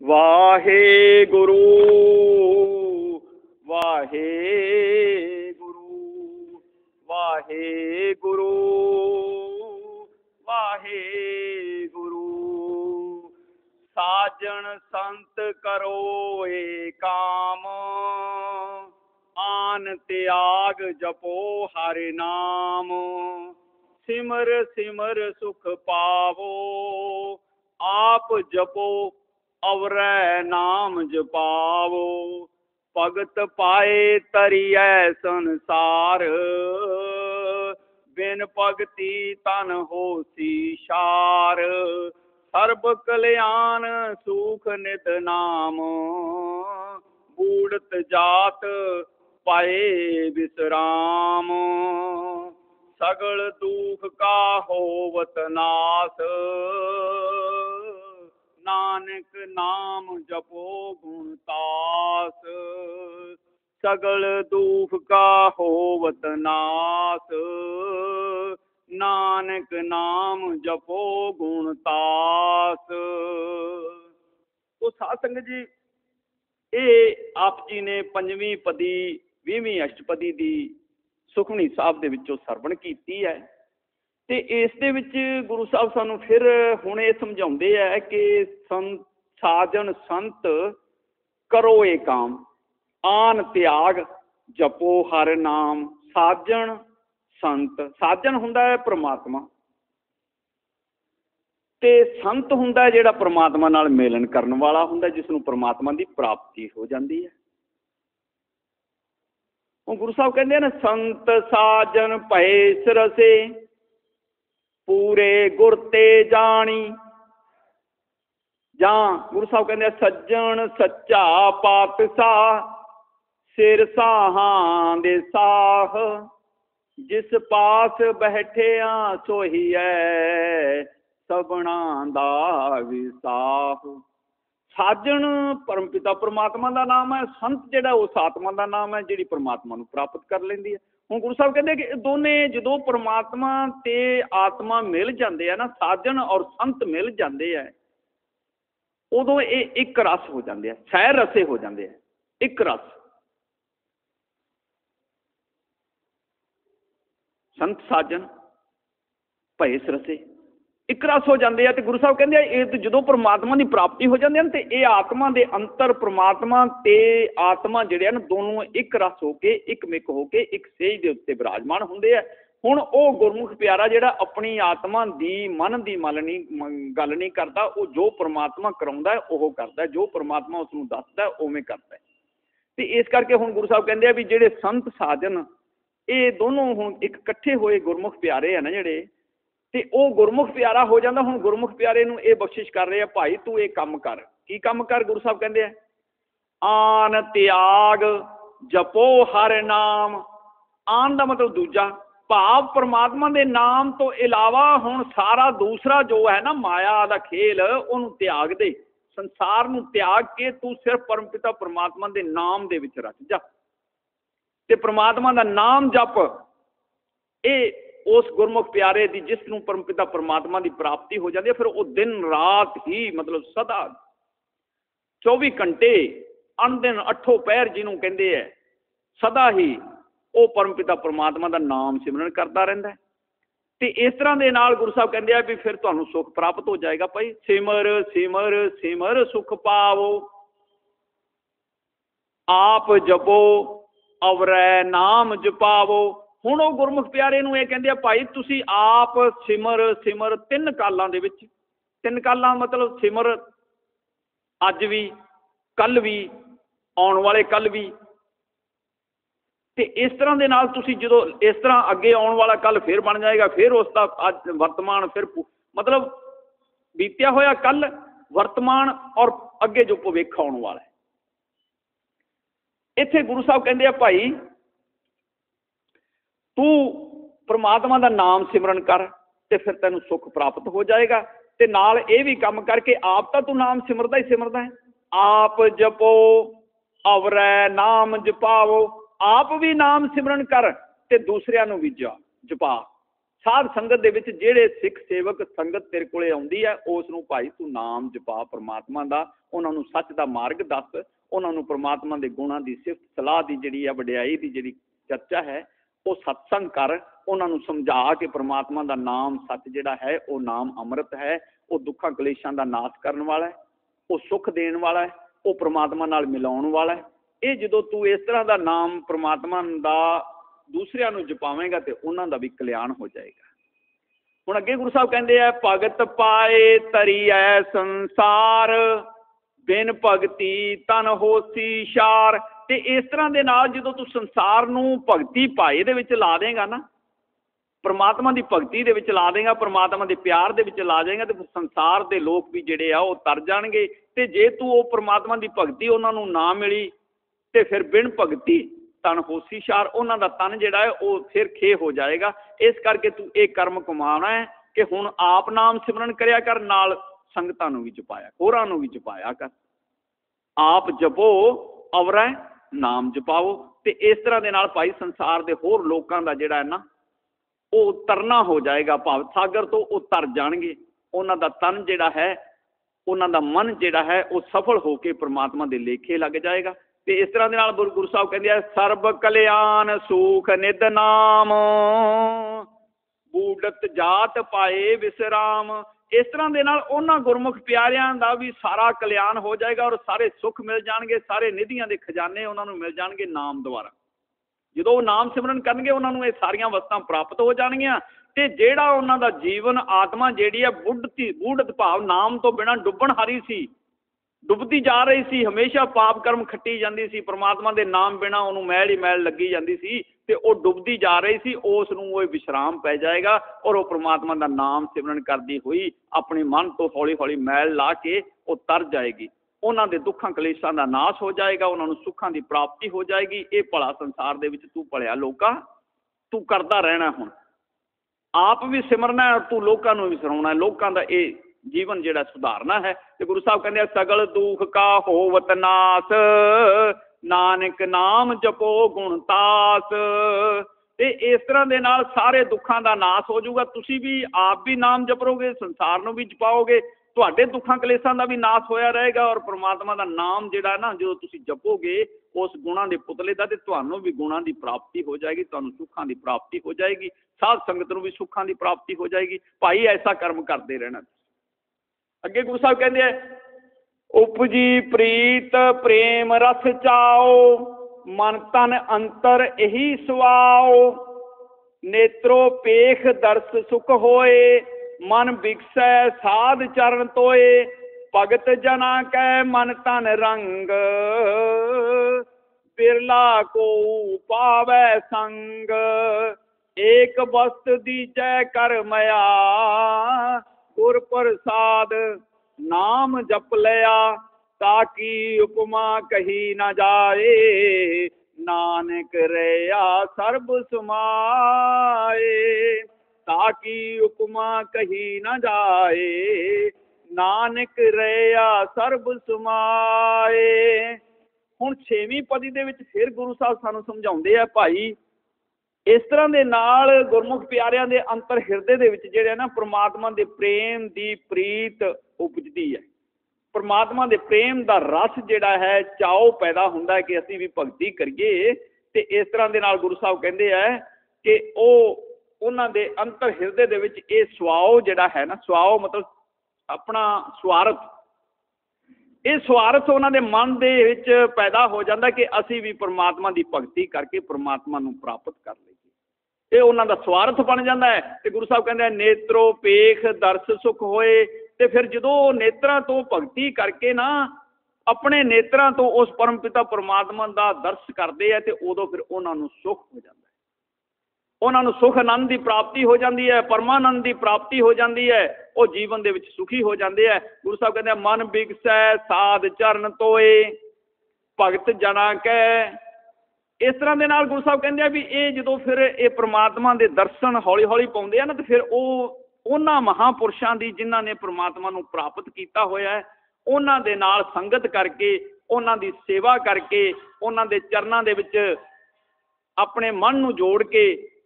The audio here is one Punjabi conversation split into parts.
ਵਾਹਿਗੁਰੂ ਵਾਹਿਗੁਰੂ ਵਾਹਿਗੁਰੂ ਵਾਹਿਗੁਰੂ। ਸਾਜਣ ਸੰਤ ਕਰੋ ਏ ਕਾਮ, ਆਨ ਤਿਆਗ ਜਪੋ ਹਰਿ ਨਾਮ। ਸਿਮਰ ਸਿਮਰ ਸੁਖ ਪਾਵੋ, ਆਪ ਜਪੋ ਅਵਰੈ ਨਾਮ ਜਪਾਵੋ। ਭਗਤ ਪਾਏ ਤਰੀਐ ਸੰਸਾਰ, ਬਿਨ ਭਗਤੀ ਤਨ ਹੋਸੀ ਛਾਰ। ਸਰਬ ਕਲਿਆਣ ਸੁਖ ਨਿਤ ਨਾਮ, ਬੂੜਤ ਜਾਤ ਪਾਏ ਵਿਸਰਾਮ। ਸਗਲ ਦੁਖ ਕਾ ਹੋਵਤ ਨਾਸ, ਨਾਨਕ ਨਾਮ ਜਪੋ ਗੁਣ ਤਾਸ। ਸਗਲ ਦੁਖ ਕਾ ਹੋਵਤ ਨਾਸ, ਨਾਨਕ ਨਾਮ ਜਪੋ ਗੁਣ ਤਾਸ। ਉਹ ਸਾਧ ਸੰਗਤ ਜੀ, ਇਹ ਆਪ ਜੀ ਨੇ ਪੰਜਵੀਂ ਪਦੀ 20ਵੀਂ ਅਸ਼ਟਪਦੀ ਦੀ ਸੁਖਮਨੀ ਸਾਹਿਬ ਦੇ ਵਿੱਚੋਂ ਸਰਵਣ ਕੀਤੀ ਹੈ। ਤੇ ਇਸ ਦੇ ਵਿੱਚ ਗੁਰੂ ਸਾਹਿਬ ਸਾਨੂੰ ਫਿਰ ਹੁਣ ਇਹ ਸਮਝਾਉਂਦੇ ਹੈ ਕਿ ਸਾਜਣ ਸੰਤ ਕਰੋ ਏ ਕਾਮ, ਆਨ ਤਿਆਗ ਜਪੋ ਹਰਿ ਨਾਮ। ਸਾਜਣ ਸੰਤ, ਸਾਜਣ ਹੁੰਦਾ ਹੈ ਪ੍ਰਮਾਤਮਾ, ਤੇ ਸੰਤ ਹੁੰਦਾ ਜਿਹੜਾ ਪ੍ਰਮਾਤਮਾ ਨਾਲ ਮਿਲਣ ਕਰਨ ਵਾਲਾ ਹੁੰਦਾ, ਜਿਸ ਨੂੰ ਪ੍ਰਮਾਤਮਾ ਦੀ ਪ੍ਰਾਪਤੀ ਹੋ ਜਾਂਦੀ ਹੈ। ਹੁਣ ਗੁਰੂ ਸਾਹਿਬ ਕਹਿੰਦੇ ਨੇ ਸੰਤ ਸਾਜਨ ਭਏ ਸਰਸੇ, ਪੂਰੇ ਗੁਰ ਤੇ ਜਾਣੀ। ਜਾਂ ਗੁਰੂ ਸਾਹਿਬ ਕਹਿੰਦੇ ਸੱਜਣ ਸੱਚਾ ਪਾਤਸ਼ਾਹ, ਸਿਰ ਸਾਹਾਂ ਦੇ ਸਾਹ। ਜਿਸ ਪਾਸ ਬੈਠਿਆ ਸੋਹੀਐ, ਸਭਨਾ ਦਾ ਵਿਸਾਹ। ਸਾਜਣ ਪਰਮਪਿਤਾ ਪਰਮਾਤਮਾ ਦਾ ਨਾਮ ਹੈ, ਸੰਤ ਜਿਹੜਾ ਉਸ ਆਤਮਾ ਦਾ ਨਾਮ ਹੈ ਜਿਹੜੀ ਪਰਮਾਤਮਾ ਨੂੰ ਪ੍ਰਾਪਤ ਕਰ ਲੈਂਦੀ ਹੈ। ਹੁਣ ਗੁਰੂ ਸਾਹਿਬ ਕਹਿੰਦੇ ਕਿ ਦੋਨੇ ਜਦੋਂ ਪਰਮਾਤਮਾ ਤੇ ਆਤਮਾ ਮਿਲ ਜਾਂਦੇ ਆ ਨਾ, ਸਾਜਣ ਔਰ ਸੰਤ ਮਿਲ ਜਾਂਦੇ ਆ, ਉਦੋਂ ਇਹ ਇੱਕ ਰਸ ਹੋ ਜਾਂਦੇ ਆ, ਸਹਿ ਰਸੇ ਹੋ ਜਾਂਦੇ ਆ, ਇੱਕ ਰਸ। ਸੰਤ ਸਾਜਣ ਭਏ ਸਰਸੇ, ਇੱਕ ਰਸ ਹੋ ਜਾਂਦੇ ਆ। ਤੇ ਗੁਰੂ ਸਾਹਿਬ ਕਹਿੰਦੇ ਆ ਇਹ ਜਦੋਂ ਪਰਮਾਤਮਾ ਦੀ ਪ੍ਰਾਪਤੀ ਹੋ ਜਾਂਦੀ ਹੈ ਤੇ ਇਹ ਆਤਮਾ ਦੇ ਅੰਤਰ ਪਰਮਾਤਮਾ ਤੇ ਆਤਮਾ ਜਿਹੜੇ ਹਨ ਦੋਨੋਂ ਇੱਕ ਰਸ ਹੋ ਕੇ, ਇੱਕ ਮਿਕ ਹੋ ਕੇ ਇੱਕ ਸੇਜ ਦੇ ਉੱਤੇ ਵਿਰਾਜਮਾਨ ਹੁੰਦੇ ਆ। ਹੁਣ ਉਹ ਗੁਰਮੁਖ ਪਿਆਰਾ ਜਿਹੜਾ ਆਪਣੀ ਆਤਮਾ ਦੀ ਮਨ ਦੀ ਗੱਲ ਨਹੀਂ ਕਰਦਾ, ਉਹ ਜੋ ਪਰਮਾਤਮਾ ਕਰਾਉਂਦਾ ਉਹ ਕਰਦਾ, ਜੋ ਪਰਮਾਤਮਾ ਉਸ ਨੂੰ ਦੱਸਦਾ ਉਵੇਂ ਕਰਦਾ। ਤੇ ਇਸ ਕਰਕੇ ਹੁਣ ਗੁਰੂ ਸਾਹਿਬ ਕਹਿੰਦੇ ਆ ਵੀ ਜਿਹੜੇ ਸੰਤ ਸਾਜਨ ਇਹ ਦੋਨੋਂ ਹੁਣ ਇੱਕ ਇਕੱਠੇ ਹੋਏ ਗੁਰਮੁਖ ਪਿਆਰੇ ਆ ਨਾ ਜਿਹੜੇ, ਤੇ ਉਹ ਗੁਰਮੁਖ ਪਿਆਰਾ ਹੋ ਜਾਂਦਾ। ਹੁਣ ਗੁਰਮੁਖ ਪਿਆਰੇ ਨੂੰ ਇਹ ਬਖਸ਼ਿਸ਼ ਕਰ ਰਹੇ ਆ, ਭਾਈ ਤੂੰ ਇਹ ਕੰਮ ਕਰ। ਕੀ ਕੰਮ ਕਰ? ਗੁਰੂ ਸਾਹਿਬ ਕਹਿੰਦੇ ਆ ਆਨ ਤਿਆਗ ਜਪੋ ਹਰਿ ਨਾਮ। ਆਨ ਦਾ ਮਤਲਬ ਦੂਜਾ, ਭਾਵ ਪਰਮਾਤਮਾ ਦੇ ਨਾਮ ਤੋਂ ਇਲਾਵਾ ਹੁਣ ਸਾਰਾ ਦੂਸਰਾ ਜੋ ਹੈ ਨਾ ਮਾਇਆ ਦਾ ਖੇਲ, ਉਹਨੂੰ ਤਿਆਗ ਦੇ। ਸੰਸਾਰ ਨੂੰ ਤਿਆਗ ਕੇ ਤੂੰ ਸਿਰਫ ਪਰਮਪਿਤਾ ਪਰਮਾਤਮਾ ਦੇ ਨਾਮ ਦੇ ਵਿੱਚ ਰਚ ਜਾ ਤੇ ਪਰਮਾਤਮਾ ਦਾ ਨਾਮ ਜਪ। ਇਹ ਉਸ ਗੁਰਮੁਖ ਪਿਆਰੇ ਦੀ ਜਿਸ ਨੂੰ ਪਰਮਪਿਤਾ ਪਰਮਾਤਮਾ ਦੀ ਪ੍ਰਾਪਤੀ ਹੋ ਜਾਂਦੀ ਹੈ, ਫਿਰ ਉਹ ਦਿਨ ਰਾਤ ਹੀ ਮਤਲਬ ਸਦਾ 24 ਘੰਟੇ ਅਣਦਿਨ ਅੱਠੋ ਪਹਿਰ ਜਿਹਨੂੰ ਕਹਿੰਦੇ ਹੈ, ਸਦਾ ਹੀ ਉਹ ਪਰਮਪਿਤਾ ਪਰਮਾਤਮਾ ਦਾ ਨਾਮ ਸਿਮਰਨ ਕਰਦਾ ਰਹਿੰਦਾ। ਤੇ ਇਸ ਤਰ੍ਹਾਂ ਦੇ ਨਾਲ ਗੁਰੂ ਸਾਹਿਬ ਕਹਿੰਦੇ ਆ ਵੀ ਫਿਰ ਤੁਹਾਨੂੰ ਸੁੱਖ ਪ੍ਰਾਪਤ ਹੋ ਜਾਏਗਾ। ਭਾਈ ਸਿਮਰ ਸਿਮਰ ਸਿਮਰ ਸੁਖ ਪਾਵੋ, ਆਪ ਜਪੋ ਅਵਰੈ ਨਾਮ ਜਪਾਵੋ। ਹੁਣ ਉਹ ਗੁਰਮੁਖ ਪਿਆਰੇ ਨੂੰ ਇਹ ਕਹਿੰਦੇ ਆ ਭਾਈ ਤੁਸੀਂ ਆਪ ਸਿਮਰ ਸਿਮਰ 3 ਕਾਲਾਂ ਦੇ ਵਿੱਚ। 3 ਕਾਲਾਂ ਮਤਲਬ ਸਿਮਰ ਅੱਜ ਵੀ, ਕੱਲ ਵੀ, ਆਉਣ ਵਾਲੇ ਕੱਲ ਵੀ। ਤੇ ਇਸ ਤਰ੍ਹਾਂ ਦੇ ਨਾਲ ਤੁਸੀਂ ਜਦੋਂ ਇਸ ਤਰ੍ਹਾਂ ਅੱਗੇ ਆਉਣ ਵਾਲਾ ਕੱਲ ਫਿਰ ਬਣ ਜਾਏਗਾ, ਫਿਰ ਉਸ ਦਾ ਅੱਜ ਵਰਤਮਾਨ, ਫਿਰ ਮਤਲਬ ਬੀਤਿਆ ਹੋਇਆ ਕੱਲ, ਵਰਤਮਾਨ ਔਰ ਅੱਗੇ ਜੋ ਭਵਿੱਖ ਆਉਣ ਵਾਲਾ ਹੈ। ਇੱਥੇ ਗੁਰੂ ਸਾਹਿਬ ਕਹਿੰਦੇ ਆ ਭਾਈ ਤੂੰ ਪਰਮਾਤਮਾ ਦਾ ਨਾਮ ਸਿਮਰਨ ਕਰ ਤੇ ਫਿਰ ਤੈਨੂੰ ਸੁੱਖ ਪ੍ਰਾਪਤ ਹੋ ਜਾਏਗਾ। ਤੇ ਨਾਲ ਇਹ ਵੀ ਕੰਮ ਕਰਕੇ ਆਪ ਤਾਂ ਤੂੰ ਨਾਮ ਸਿਮਰਦਾ ਹੀ ਸਿਮਰਦਾ ਹੈ। ਆਪ ਜਪੋ ਅਵਰੈ ਨਾਮ ਜਪਾਵੋ, ਆਪ ਵੀ ਨਾਮ ਸਿਮਰਨ ਕਰ ਤੇ ਦੂਸਰਿਆਂ ਨੂੰ ਵੀ ਜਪਾ। ਸਾਧ ਸੰਗਤ ਦੇ ਵਿੱਚ ਜਿਹੜੇ ਸਿੱਖ ਸੇਵਕ ਸੰਗਤ ਤੇਰੇ ਕੋਲੇ ਆਉਂਦੀ ਹੈ, ਉਸ ਨੂੰ ਭਾਈ ਤੂੰ ਨਾਮ ਜਪਾ ਪਰਮਾਤਮਾ ਦਾ, ਉਹਨਾਂ ਨੂੰ ਸੱਚ ਦਾ ਮਾਰਗ ਦੱਸ, ਉਹਨਾਂ ਨੂੰ ਪਰਮਾਤਮਾ ਦੇ ਗੁਣਾਂ ਦੀ ਸਿਫਤ ਸਲਾਹ ਦੀ ਜਿਹੜੀ ਆ ਵਡਿਆਈ ਦੀ ਜਿਹੜੀ ਚਰਚਾ ਹੈ ਉਹ ਸਤਸੰਗ ਕਰ, ਉਹਨਾਂ ਨੂੰ ਸਮਝਾ ਕੇ ਪਰਮਾਤਮਾ ਦਾ ਨਾਮ ਸੱਚ ਜਿਹੜਾ ਹੈ ਉਹ ਨਾਮ ਅੰਮ੍ਰਿਤ ਹੈ, ਉਹ ਦੁੱਖਾਂ ਕਲੇਸ਼ਾਂ ਦਾ ਨਾਸ਼ ਕਰਨ ਵਾਲਾ ਹੈ, ਉਹ ਸੁੱਖ ਦੇਣ ਵਾਲਾ ਹੈ, ਉਹ ਪਰਮਾਤਮਾ ਨਾਲ ਮਿਲਾਉਣ ਵਾਲਾ ਹੈ। ਇਹ ਜਦੋਂ ਤੂੰ ਇਸ ਤਰ੍ਹਾਂ ਦਾ ਨਾਮ ਪਰਮਾਤਮਾ ਦਾ ਦੂਸਰਿਆਂ ਨੂੰ ਜਪਾਵੇਂਗਾ ਤੇ ਉਹਨਾਂ ਦਾ ਵੀ ਕਲਿਆਣ ਹੋ ਜਾਏਗਾ। ਹੁਣ ਅੱਗੇ ਗੁਰੂ ਸਾਹਿਬ ਕਹਿੰਦੇ ਆ, ਭਗਤ ਪਾਏ ਤਰੀਐ ਸੰਸਾਰ, ਬਿਨ ਭਗਤੀ ਤਨ ਹੋਸੀ ਸ਼ਾਰ। ਤੇ ਇਸ ਤਰ੍ਹਾਂ ਦੇ ਨਾਲ ਜਦੋਂ ਤੂੰ ਸੰਸਾਰ ਨੂੰ ਭਗਤੀ ਭਾਏ ਦੇ ਵਿੱਚ ਲਾ ਦੇਗਾ ਨਾ, ਪਰਮਾਤਮਾ ਦੀ ਭਗਤੀ ਦੇ ਵਿੱਚ ਲਾ ਦੇਗਾ, ਪਰਮਾਤਮਾ ਦੇ ਪਿਆਰ ਦੇ ਵਿੱਚ ਲਾ ਦੇਗਾ, ਤੇ ਫਿਰ ਸੰਸਾਰ ਦੇ ਲੋਕ ਵੀ ਜਿਹੜੇ ਆ ਉਹ ਤਰ ਜਾਣਗੇ। ਤੇ ਜੇ ਤੂੰ ਉਹ ਪਰਮਾਤਮਾ ਦੀ ਭਗਤੀ ਉਹਨਾਂ ਨੂੰ ਨਾ ਮਿਲੀ ਤੇ ਫਿਰ ਬਿਨ ਭਗਤੀ ਤਨ ਹੋਸੀ ਸ਼ਾਰ, ਉਹਨਾਂ ਦਾ ਤਨ ਜਿਹੜਾ ਹੈ ਉਹ ਫਿਰ ਖੇ ਹੋ ਜਾਏਗਾ। ਇਸ ਕਰਕੇ ਤੂੰ ਇਹ ਕਰਮ ਕਮਾਉਣਾ ਹੈ ਕਿ ਹੁਣ ਆਪ ਨਾਮ ਸਿਮਰਨ ਕਰਿਆ ਕਰ, ਨਾਲ ਸੰਗਤਾਂ ਨੂੰ ਵੀ ਜਪਾਇਆ, ਹੋਰਾਂ ਨੂੰ ਵੀ ਜਪਾਇਆ ਕਰ। ਆਪ ਜਪੋ ਔਰਾਂ ਨਾਮ ਜਪਾਓ। ਤੇ ਇਸ ਤਰ੍ਹਾਂ ਦੇ ਨਾਲ ਭਾਈ ਸੰਸਾਰ ਦੇ ਹੋਰ ਲੋਕਾਂ ਦਾ ਜਿਹੜਾ ਹੈ ਨਾ ਉਹ ਤਰਨਾ ਹੋ ਜਾਏਗਾ, ਭਵ ਸਾਗਰ ਤੋਂ ਉਹ ਤਰ ਜਾਣਗੇ। ਉਹਨਾਂ ਦਾ ਤਨ ਜਿਹੜਾ ਹੈ, ਉਹਨਾਂ ਦਾ ਮਨ ਜਿਹੜਾ ਹੈ ਉਹ ਸਫਲ ਹੋ ਕੇ ਪਰਮਾਤਮਾ ਦੇ ਲੇਖੇ ਲੱਗ ਜਾਏਗਾ। ਤੇ ਇਸ ਤਰ੍ਹਾਂ ਦੇ ਨਾਲ ਗੁਰੂ ਸਾਹਿਬ ਕਹਿੰਦੇ ਆ, ਸਰਬ ਕਲਿਆਣ ਸੂਖ ਨਿਧ ਨਾਮ, ਬੂੜਤ ਜਾਤ ਪਾਏ ਵਿਸਰਾਮ। ਇਸ ਤਰ੍ਹਾਂ ਦੇ ਨਾਲ ਉਹਨਾਂ ਗੁਰਮੁਖ ਪਿਆਰਿਆਂ ਦਾ ਵੀ ਸਾਰਾ ਕਲਿਆਣ ਹੋ ਜਾਏਗਾ ਔਰ ਸਾਰੇ ਸੁੱਖ ਮਿਲ ਜਾਣਗੇ, ਸਾਰੇ ਨਿਧੀਆਂ ਦੇ ਖਜ਼ਾਨੇ ਉਹਨਾਂ ਨੂੰ ਮਿਲ ਜਾਣਗੇ ਨਾਮ ਦੁਆਰਾ। ਜਦੋਂ ਉਹ ਨਾਮ ਸਿਮਰਨ ਕਰਨਗੇ ਉਹਨਾਂ ਨੂੰ ਇਹ ਸਾਰੀਆਂ ਵਸਤਾਂ ਪ੍ਰਾਪਤ ਹੋ ਜਾਣਗੀਆਂ। ਤੇ ਜਿਹੜਾ ਉਹਨਾਂ ਦਾ ਜੀਵਨ ਆਤਮਾ ਜਿਹੜੀ ਹੈ ਬੂੜਤ ਭਾਵ ਨਾਮ ਤੋਂ ਬਿਨਾਂ ਡੁੱਬਣ ਹਾਰੀ ਸੀ, ਡੁੱਬਦੀ ਜਾ ਰਹੀ ਸੀ, ਹਮੇਸ਼ਾ ਪਾਪ ਕਰਮ ਖੱਟੀ ਜਾਂਦੀ ਸੀ, ਪਰਮਾਤਮਾ ਦੇ ਨਾਮ ਬਿਨਾਂ ਉਹਨੂੰ ਮੈਲ ਹੀ ਮੈਲ ਲੱਗੀ ਜਾਂਦੀ ਸੀ ਤੇ ਉਹ ਡੁੱਬਦੀ ਜਾ ਰਹੀ ਸੀ, ਉਸ ਨੂੰ ਉਹ ਵਿਸ਼ਰਾਮ ਪੈ ਜਾਏਗਾ ਔਰ ਉਹ ਪਰਮਾਤਮਾ ਦਾ ਨਾਮ ਸਿਮਰਨ ਕਰਦੀ ਹੋਈ ਆਪਣੇ ਮਨ ਤੋਂ ਹੌਲੀ ਹੌਲੀ ਮੈਲ ਲਾ ਕੇ ਉਹ ਤਰ ਜਾਏਗੀ। ਉਹਨਾਂ ਦੇ ਦੁੱਖਾਂ ਕਲੇਸ਼ਾਂ ਦਾ ਨਾਸ਼ ਹੋ ਜਾਏਗਾ, ਉਹਨਾਂ ਨੂੰ ਸੁੱਖਾਂ ਦੀ ਪ੍ਰਾਪਤੀ ਹੋ ਜਾਏਗੀ। ਇਹ ਭਲਾ ਸੰਸਾਰ ਦੇ ਵਿੱਚ ਤੂੰ ਭਲਿਆ ਲੋਕਾਂ ਤੂੰ ਕਰਦਾ ਰਹਿਣਾ, ਹੁਣ ਆਪ ਵੀ ਸਿਮਰਨਾ ਤੂੰ ਲੋਕਾਂ ਨੂੰ ਵੀ ਸਿਮਰਾਉਣਾ, ਲੋਕਾਂ ਦਾ ਇਹ ਜੀਵਨ ਜਿਹੜਾ ਸੁਧਾਰਨਾ ਹੈ। ਤੇ ਗੁਰੂ ਸਾਹਿਬ ਕਹਿੰਦੇ ਆ, ਸਗਲ ਦੁੱਖ ਕਾ ਹੋਵਤ ਨਾਸ, ਨਾਨਕ ਨਾਮ ਜਪੋ ਗੁਣ ਤਾਸ। ਤੇ ਇਸ ਤਰ੍ਹਾਂ ਦੇ ਨਾਲ ਸਾਰੇ ਦੁੱਖਾਂ ਦਾ ਨਾਸ਼ ਹੋ ਜਾਊਗਾ। ਤੁਸੀਂ ਵੀ ਆਪ ਵੀ ਨਾਮ ਜਪੋਗੇ, ਸੰਸਾਰ ਨੂੰ ਵੀ ਜਪਾਓਗੇ, ਤੁਹਾਡੇ ਦੁੱਖਾਂ ਕਲੇਸ਼ਾਂ ਦਾ ਵੀ ਨਾਸ਼ ਹੋਇਆ ਰਹੇਗਾ ਔਰ ਪਰਮਾਤਮਾ ਦਾ ਨਾਮ ਜਿਹੜਾ ਨਾ ਜਦੋਂ ਤੁਸੀਂ ਜਪੋਗੇ ਉਸ ਗੁਣਾਂ ਦੇ ਪੁਤਲੇ ਦਾ, ਤੇ ਤੁਹਾਨੂੰ ਵੀ ਗੁਣਾਂ ਦੀ ਪ੍ਰਾਪਤੀ ਹੋ ਜਾਏਗੀ, ਤੁਹਾਨੂੰ ਸੁੱਖਾਂ ਦੀ ਪ੍ਰਾਪਤੀ ਹੋ ਜਾਏਗੀ, ਸਾਧ ਸੰਗਤ ਨੂੰ ਵੀ ਸੁੱਖਾਂ ਦੀ ਪ੍ਰਾਪਤੀ ਹੋ ਜਾਏਗੀ। ਭਾਈ ਐਸਾ ਕਰਮ ਕਰਦੇ ਰਹਿਣਾ। ਅੱਗੇ ਗੁਰੂ ਸਾਹਿਬ ਕਹਿੰਦੇ ਆ, ਉਪਜੀ ਪ੍ਰੀਤ ਪ੍ਰੇਮ ਰਸ ਚਾਓ, ਮਨ ਤਨ ਅੰਤਰ ਇਹੀ ਸੁਆਓ, ਨੇਤਰੋ ਪੇਖ ਦਰਸ ਸੁਖ ਹੋਏ, ਮਨ ਬਿਕਸੈ ਸਾਧ ਚਰਨ ਤੋਏ, ਭਗਤ ਜਨਾ ਕੈ ਮਨ ਤਨ ਰੰਗ, ਬਿਰਲਾ ਕੋ ਪਾਵੈ ਸੰਗ, ਏਕ ਬਸਤ ਦੀਜੈ ਕਰ ਮਇਆ, ਗੁਰ ਪ੍ਰਸਾਦ ਨਾਮ ਜਪ ਲਿਆ, ਤਾਕੀ ਉਪਮਾ ਕਹੀ ਨਾ ਜਾਏ, ਨਾਨਕ ਰਹਿਆ ਸਰਬ ਸਮਾਏ। ਤਾਕੀ ਉਪਮਾ ਕਹੀ ਨਾ ਜਾਏ, ਨਾਨਕ ਰਹਿਆ ਸਰਬ ਸਮਾਏ। ਹੁਣ 6ਵੀਂ ਪਦੀ ਦੇ ਵਿੱਚ ਫਿਰ ਗੁਰੂ ਸਾਹਿਬ ਸਾਨੂੰ ਸਮਝਾਉਂਦੇ ਆ, ਭਾਈ ਇਸ ਤਰ੍ਹਾਂ ਦੇ ਨਾਲ ਗੁਰਮੁਖ ਪਿਆਰਿਆਂ ਦੇ ਅੰਤਰ ਹਿਰਦੇ ਦੇ ਵਿੱਚ ਜਿਹੜੇ ਨਾ ਪ੍ਰਮਾਤਮਾ ਦੇ ਪ੍ਰੇਮ ਦੀ ਪ੍ਰੀਤ ਉਪਜਦੀ ਹੈ, ਪ੍ਰਮਾਤਮਾ ਦੇ ਪ੍ਰੇਮ ਦਾ ਰਸ ਜਿਹੜਾ ਹੈ ਚਾਉ ਪੈਦਾ ਹੁੰਦਾ ਹੈ ਕਿ ਅਸੀਂ ਵੀ ਭਗਤੀ ਕਰੀਏ। ਤੇ ਇਸ ਤਰ੍ਹਾਂ ਦੇ ਨਾਲ ਗੁਰੂ ਸਾਹਿਬ ਕਹਿੰਦੇ ਆ ਕਿ ਉਹ ਉਹਨਾਂ ਦੇ ਅੰਤਰ ਹਿਰਦੇ ਦੇ ਵਿੱਚ ਇਹ ਸੁਆਓ ਜਿਹੜਾ ਹੈ ਨਾ, ਸੁਆਓ ਮਤਲਬ ਆਪਣਾ ਸਵਾਰਥ, ਇਹ ਸਵਾਰਥ ਉਹਨਾਂ ਦੇ ਮਨ ਦੇ ਵਿੱਚ ਪੈਦਾ ਹੋ ਜਾਂਦਾ ਕਿ ਅਸੀਂ ਵੀ ਪਰਮਾਤਮਾ ਦੀ ਭਗਤੀ ਕਰਕੇ ਪਰਮਾਤਮਾ ਨੂੰ ਪ੍ਰਾਪਤ ਕਰ ਲਈਏ। ਇਹ ਉਹਨਾਂ ਦਾ ਸਵਾਰਥ ਬਣ ਜਾਂਦਾ ਹੈ। ਤੇ ਗੁਰੂ ਸਾਹਿਬ ਕਹਿੰਦੇ ਨੇਤਰੋ ਪੇਖ ਦਰਸ ਸੁਖ ਹੋਏ। ਤੇ ਫਿਰ ਜਦੋਂ ਨੇਤਰਾਂ ਤੋਂ ਭਗਤੀ ਕਰਕੇ ਨਾ ਆਪਣੇ ਨੇਤਰਾਂ ਤੋਂ ਉਸ ਪਰਮ ਪਿਤਾ ਪਰਮਾਤਮਾ ਦਾ ਦਰਸ ਕਰਦੇ ਆ ਤੇ ਉਦੋਂ ਫਿਰ ਉਹਨਾਂ ਨੂੰ ਸੁਖ ਹੋ ਜਾਂਦਾ ਹੈ, ਉਹਨਾਂ ਨੂੰ ਸੁਖ ਆਨੰਦ ਦੀ ਪ੍ਰਾਪਤੀ ਹੋ ਜਾਂਦੀ ਹੈ, ਪਰਮਾਨੰਦ ਦੀ ਪ੍ਰਾਪਤੀ ਹੋ ਜਾਂਦੀ ਹੈ, ਉਹ ਜੀਵਨ ਦੇ ਵਿੱਚ ਸੁਖੀ ਹੋ ਜਾਂਦੇ ਹੈ। ਗੁਰੂ ਸਾਹਿਬ ਕਹਿੰਦੇ ਮਨ ਬਿਗਸੈ ਸਾਧ ਚਰਨ ਤੋਏ, ਭਗਤ ਜਨਾ ਕੈ। ਇਸ ਤਰ੍ਹਾਂ ਦੇ ਨਾਲ ਗੁਰੂ ਸਾਹਿਬ ਕਹਿੰਦੇ ਆ ਵੀ ਇਹ ਜਦੋਂ ਫਿਰ ਇਹ ਪ੍ਰਮਾਤਮਾ ਦੇ ਦਰਸ਼ਨ ਹੌਲੀ ਹੌਲੀ ਪਾਉਂਦੇ ਆ ਨਾ, ਤੇ ਫਿਰ ਉਹ ਉਹਨਾਂ ਮਹਾਂਪੁਰਸ਼ਾਂ ਦੀ ਜਿਨ੍ਹਾਂ ਨੇ ਪ੍ਰਮਾਤਮਾ ਨੂੰ ਪ੍ਰਾਪਤ ਕੀਤਾ ਹੋਇਆ ਹੈ, ਉਹਨਾਂ ਦੇ ਨਾਲ ਸੰਗਤ ਕਰਕੇ, ਉਹਨਾਂ ਦੀ ਸੇਵਾ ਕਰਕੇ, ਉਹਨਾਂ ਦੇ ਚਰਨਾਂ ਦੇ ਵਿੱਚ ਆਪਣੇ ਮਨ ਨੂੰ ਜੋੜ ਕੇ